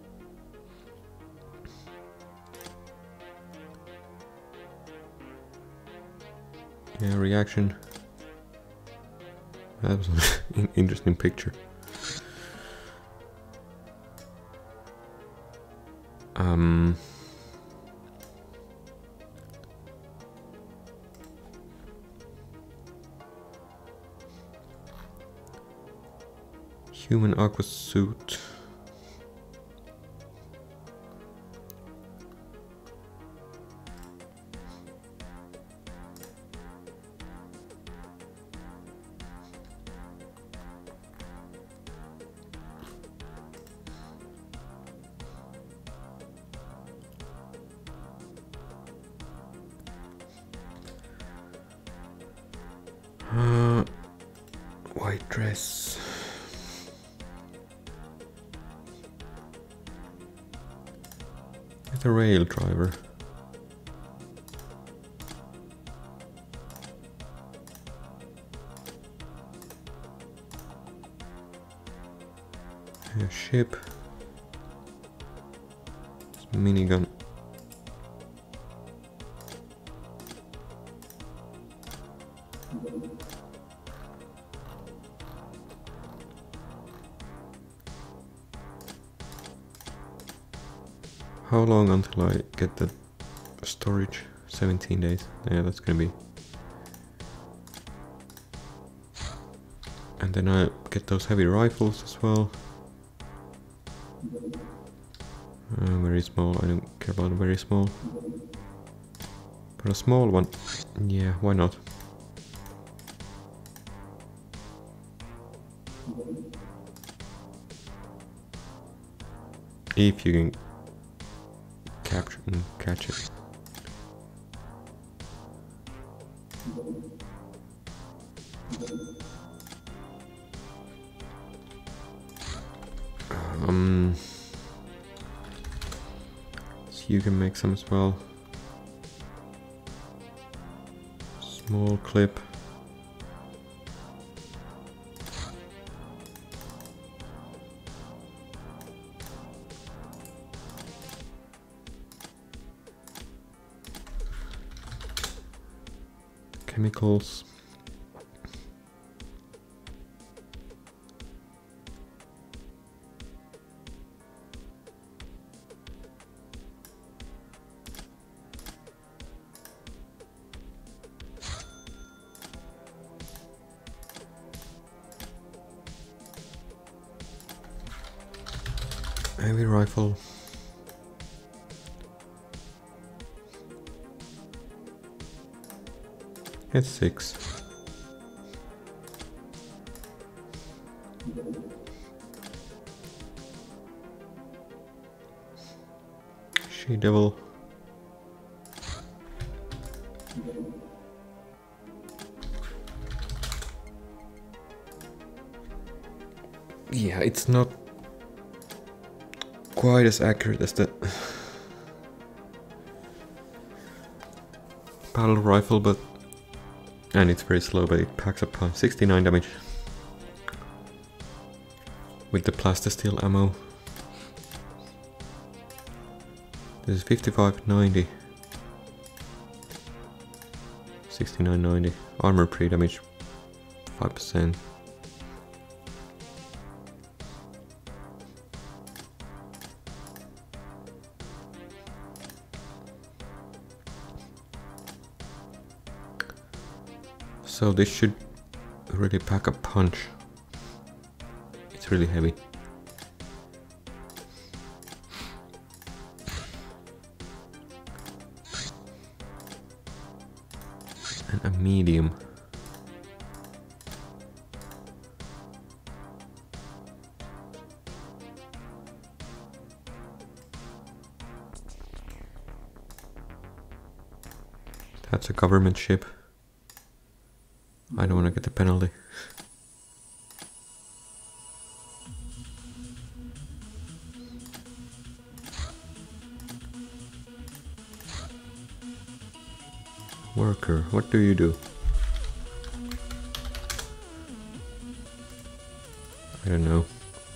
Yeah, reaction. That was an interesting picture. Um... Human aqua suit. Uh, white dress. It's a rail driver. A ship. It's a minigun. How long until I get the storage? seventeen days. Yeah, that's gonna be. And then I get those heavy rifles as well. Uh, very small, I don't care about a very small. But a small one, yeah, why not? If you can capture and catch it. Um, so you can make some as well. Small clip. Chemicals. Heavy rifle. It's six. She devil. Yeah, it's not quite as accurate as the battle rifle, but and it's very slow, but it packs a punch. sixty-nine damage with the plastisteel ammo. This is fifty-five ninety. sixty-nine ninety. Armor pre-damage five percent. So this should really pack a punch. It's really heavy. And a medium. That's a government ship. I don't want to get the penalty. Worker, what do you do? I don't know.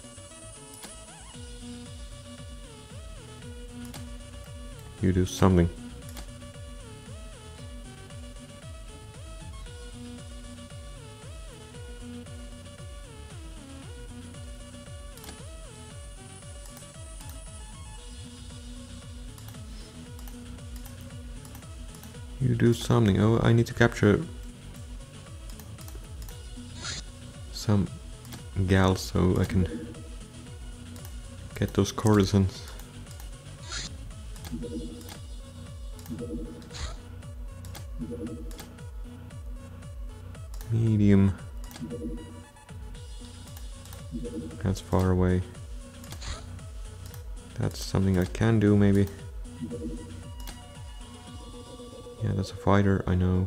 You do something. You do something. Oh, I need to capture some gals so I can get those courtesans. Medium. That's far away. That's something I can do, maybe. Yeah, that's a fighter, I know.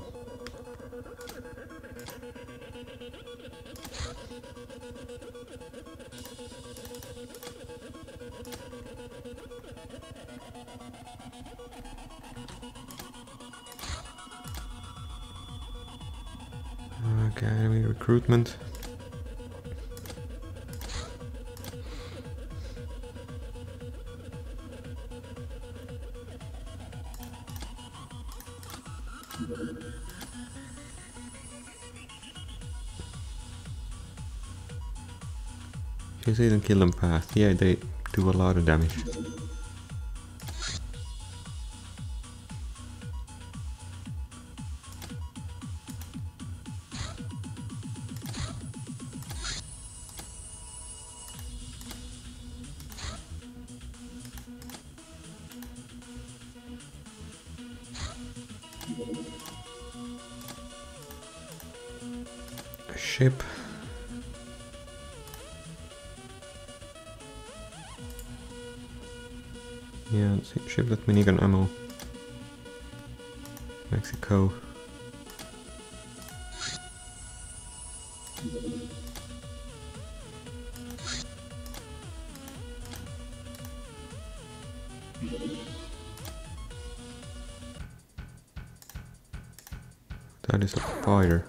Academy recruitment. Just didn't kill them fast. Yeah, they do a lot of damage. A ship. Yeah, let's see, ship that minigun ammo. Mexico. That is a fighter.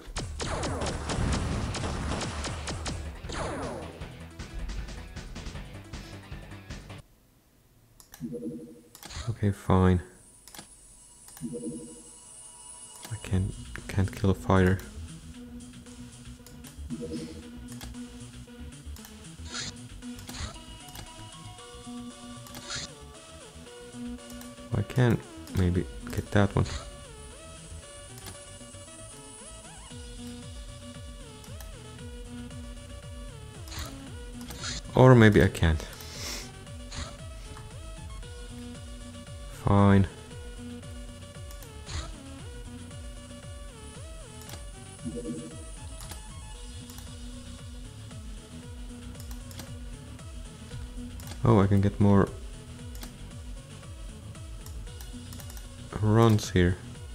Okay, fine. I can't can't kill a fighter. I can maybe get that one. Or maybe I can't. Fine. Oh, I can get more runs here.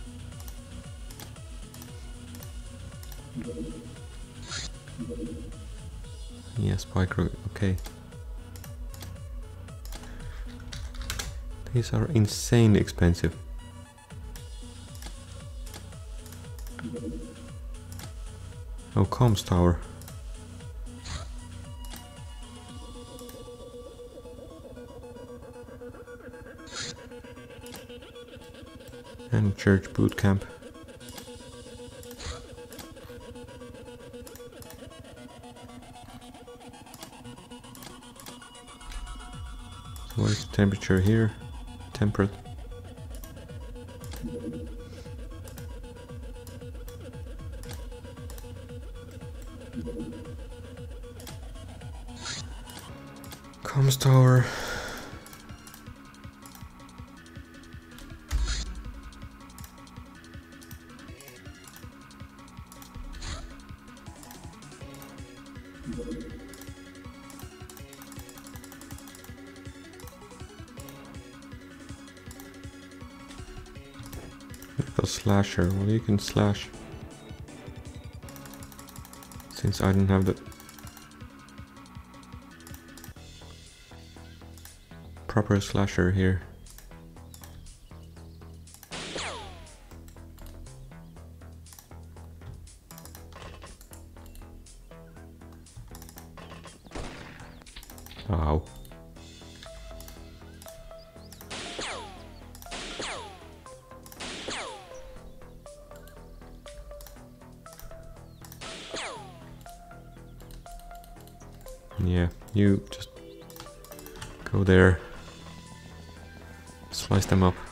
Yeah, spike rocket, okay. These are insanely expensive. Oh, comms tower. And church boot camp. So what is the temperature here? Temperate. Comms tower. A slasher. Well, you can slash. Since I don't have the proper slasher here. Ow. Yeah, you just go there, slice them up.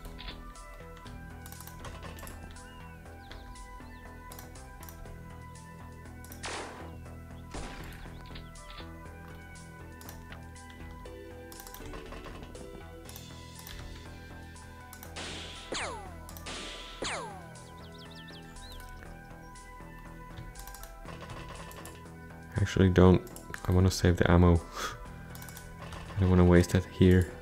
Actually, don't. I want to save the ammo. I don't want to waste it here.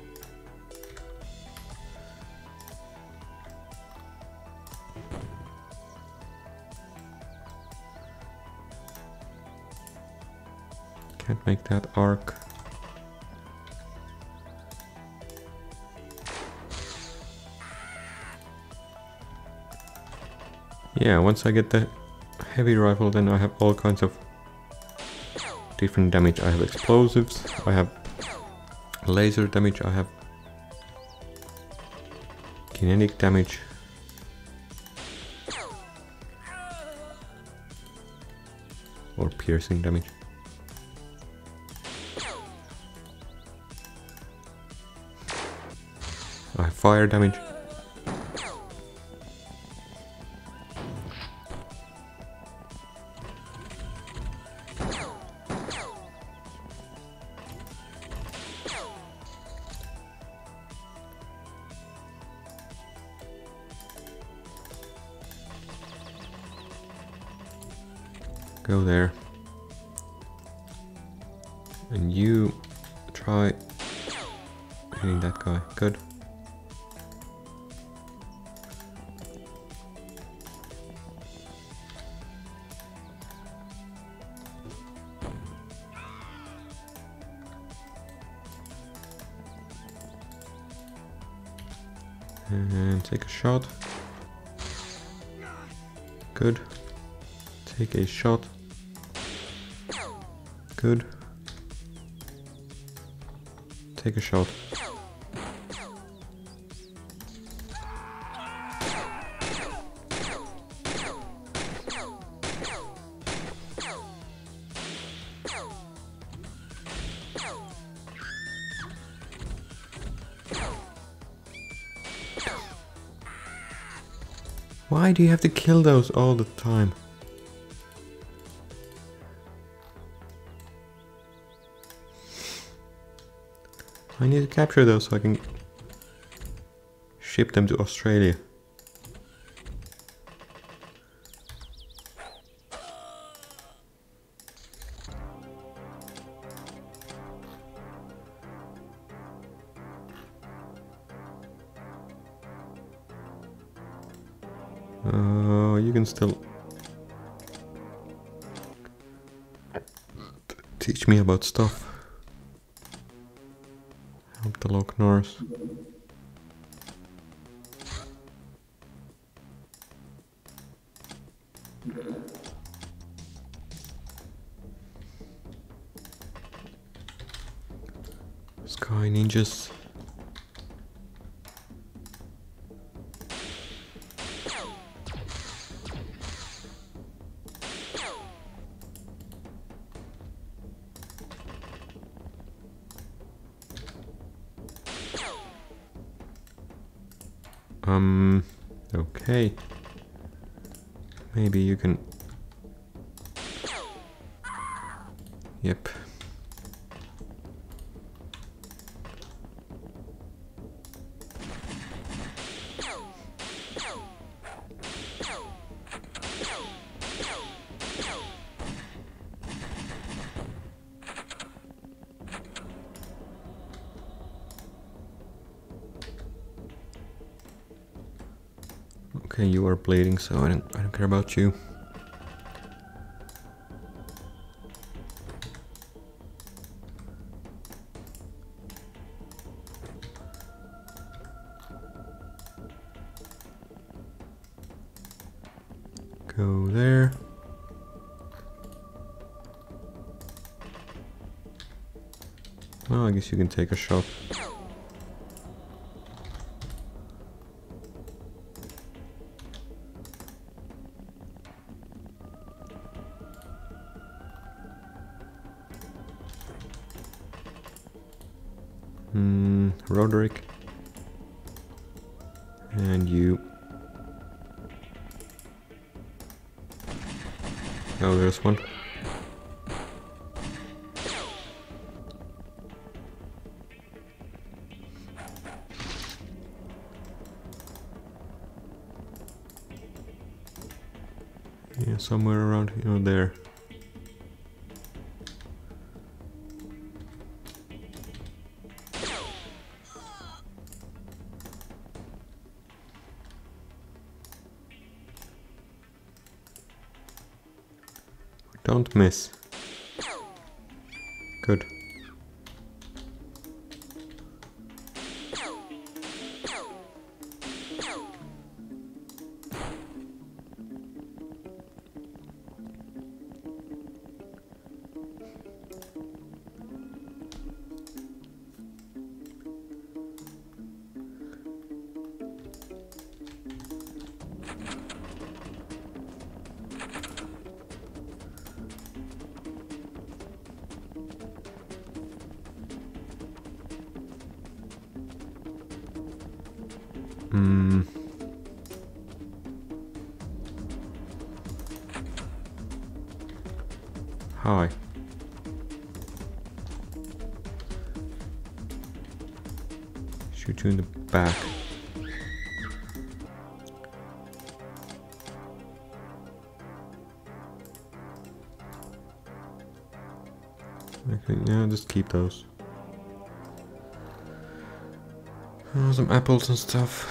Can't make that arc. Yeah, once I get the heavy rifle, then I have all kinds of different damage. I have explosives, I have laser damage, I have kinetic damage. Or piercing damage. I have fire damage. Go there. And you try hitting that guy. Good. And take a shot. Good. Take a shot. Good. Take a shot. Why do you have to kill those all the time? I need to capture those so I can ship them to Australia. Oh, uh, you can still teach me about stuff. Help the Loch North. Sky ninjas. Um, okay. Maybe you can... Yep. Okay, you are bleeding, so I don't, I don't care about you. Go there. Well, I guess you can take a shot. Hmm, Roderick. And you. Oh, there's one. Yeah, somewhere around here, there. Don't miss. Good. Hmm. Hi. Shoot you in the back. Okay, yeah, just keep those. Oh, some apples and stuff.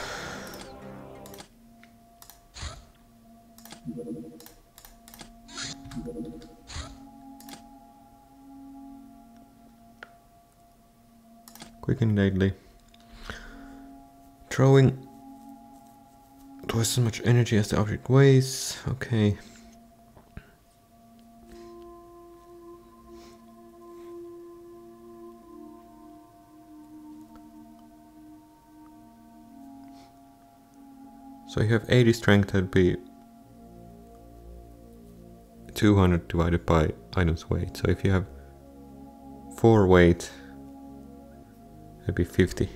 Quick and deadly. Throwing twice as much energy as the object weighs. Okay. So you have eighty strength, that'd be two hundred divided by item's weight. So if you have four weight, that'd be fifty.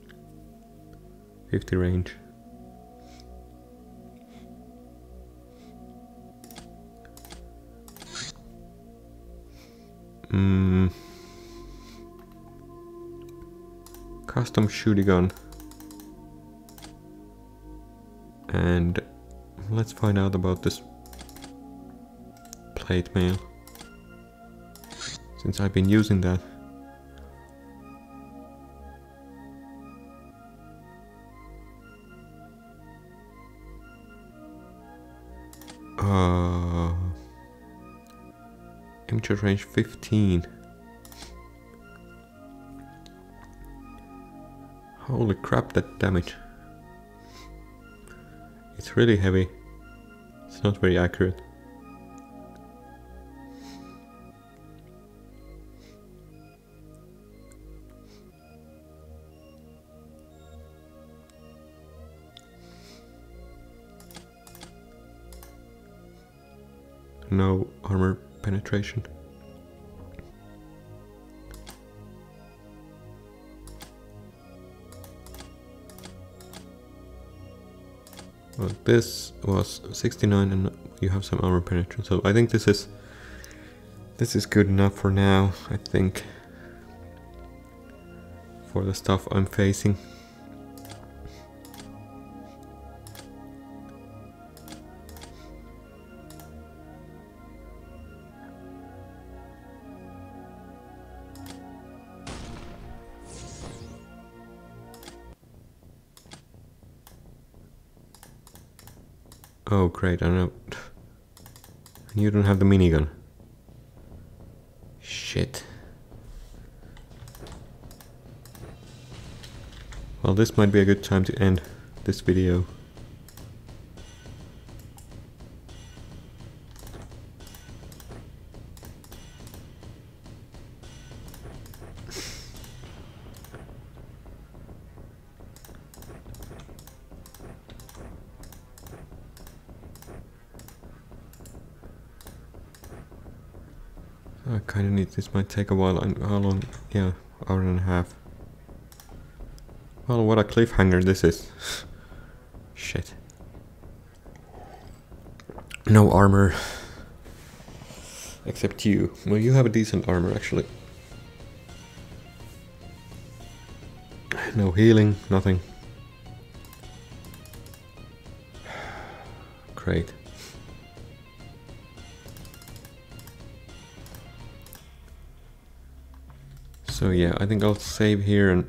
fifty range. Mm. Custom shooting gun. And let's find out about this plate mail, since I've been using that. Uh, amateur range fifteen. Holy crap, that damage. It's really heavy. It's not very accurate. no armor penetration. Well, this was sixty-nine and you have some armor penetration, so I think this is this is good enough for now, I think, for the stuff I'm facing. Oh great, I know. You don't have the minigun. Shit. Well, this might be a good time to end this video. I kinda need, this might take a while. And how long? Yeah, hour and a half. Well, what a cliffhanger this is. Shit. No armor. Except you. Well, you have a decent armor actually. No healing, nothing. Great. So yeah, I think I'll save here and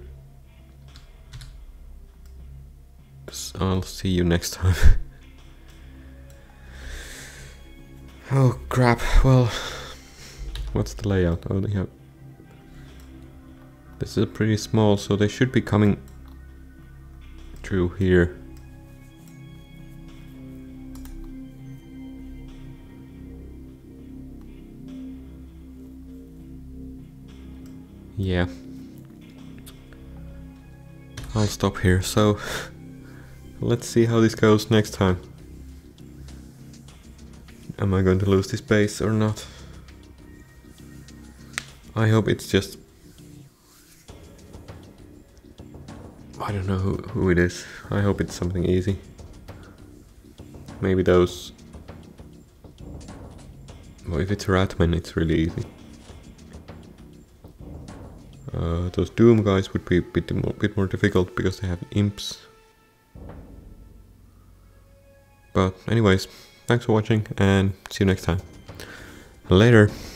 I'll see you next time. Oh crap, well, what's the layout? Oh, they have... This is pretty small, so they should be coming through here. Yeah. I'll stop here, so let's see how this goes next time. Am I going to lose this base or not? I hope it's just... I don't know who, who it is. I hope it's something easy. Maybe those... Well, if it's Ratman, it's really easy. Uh, those Doom guys would be a bit more, bit more difficult because they have imps. But anyways, thanks for watching and see you next time. Later!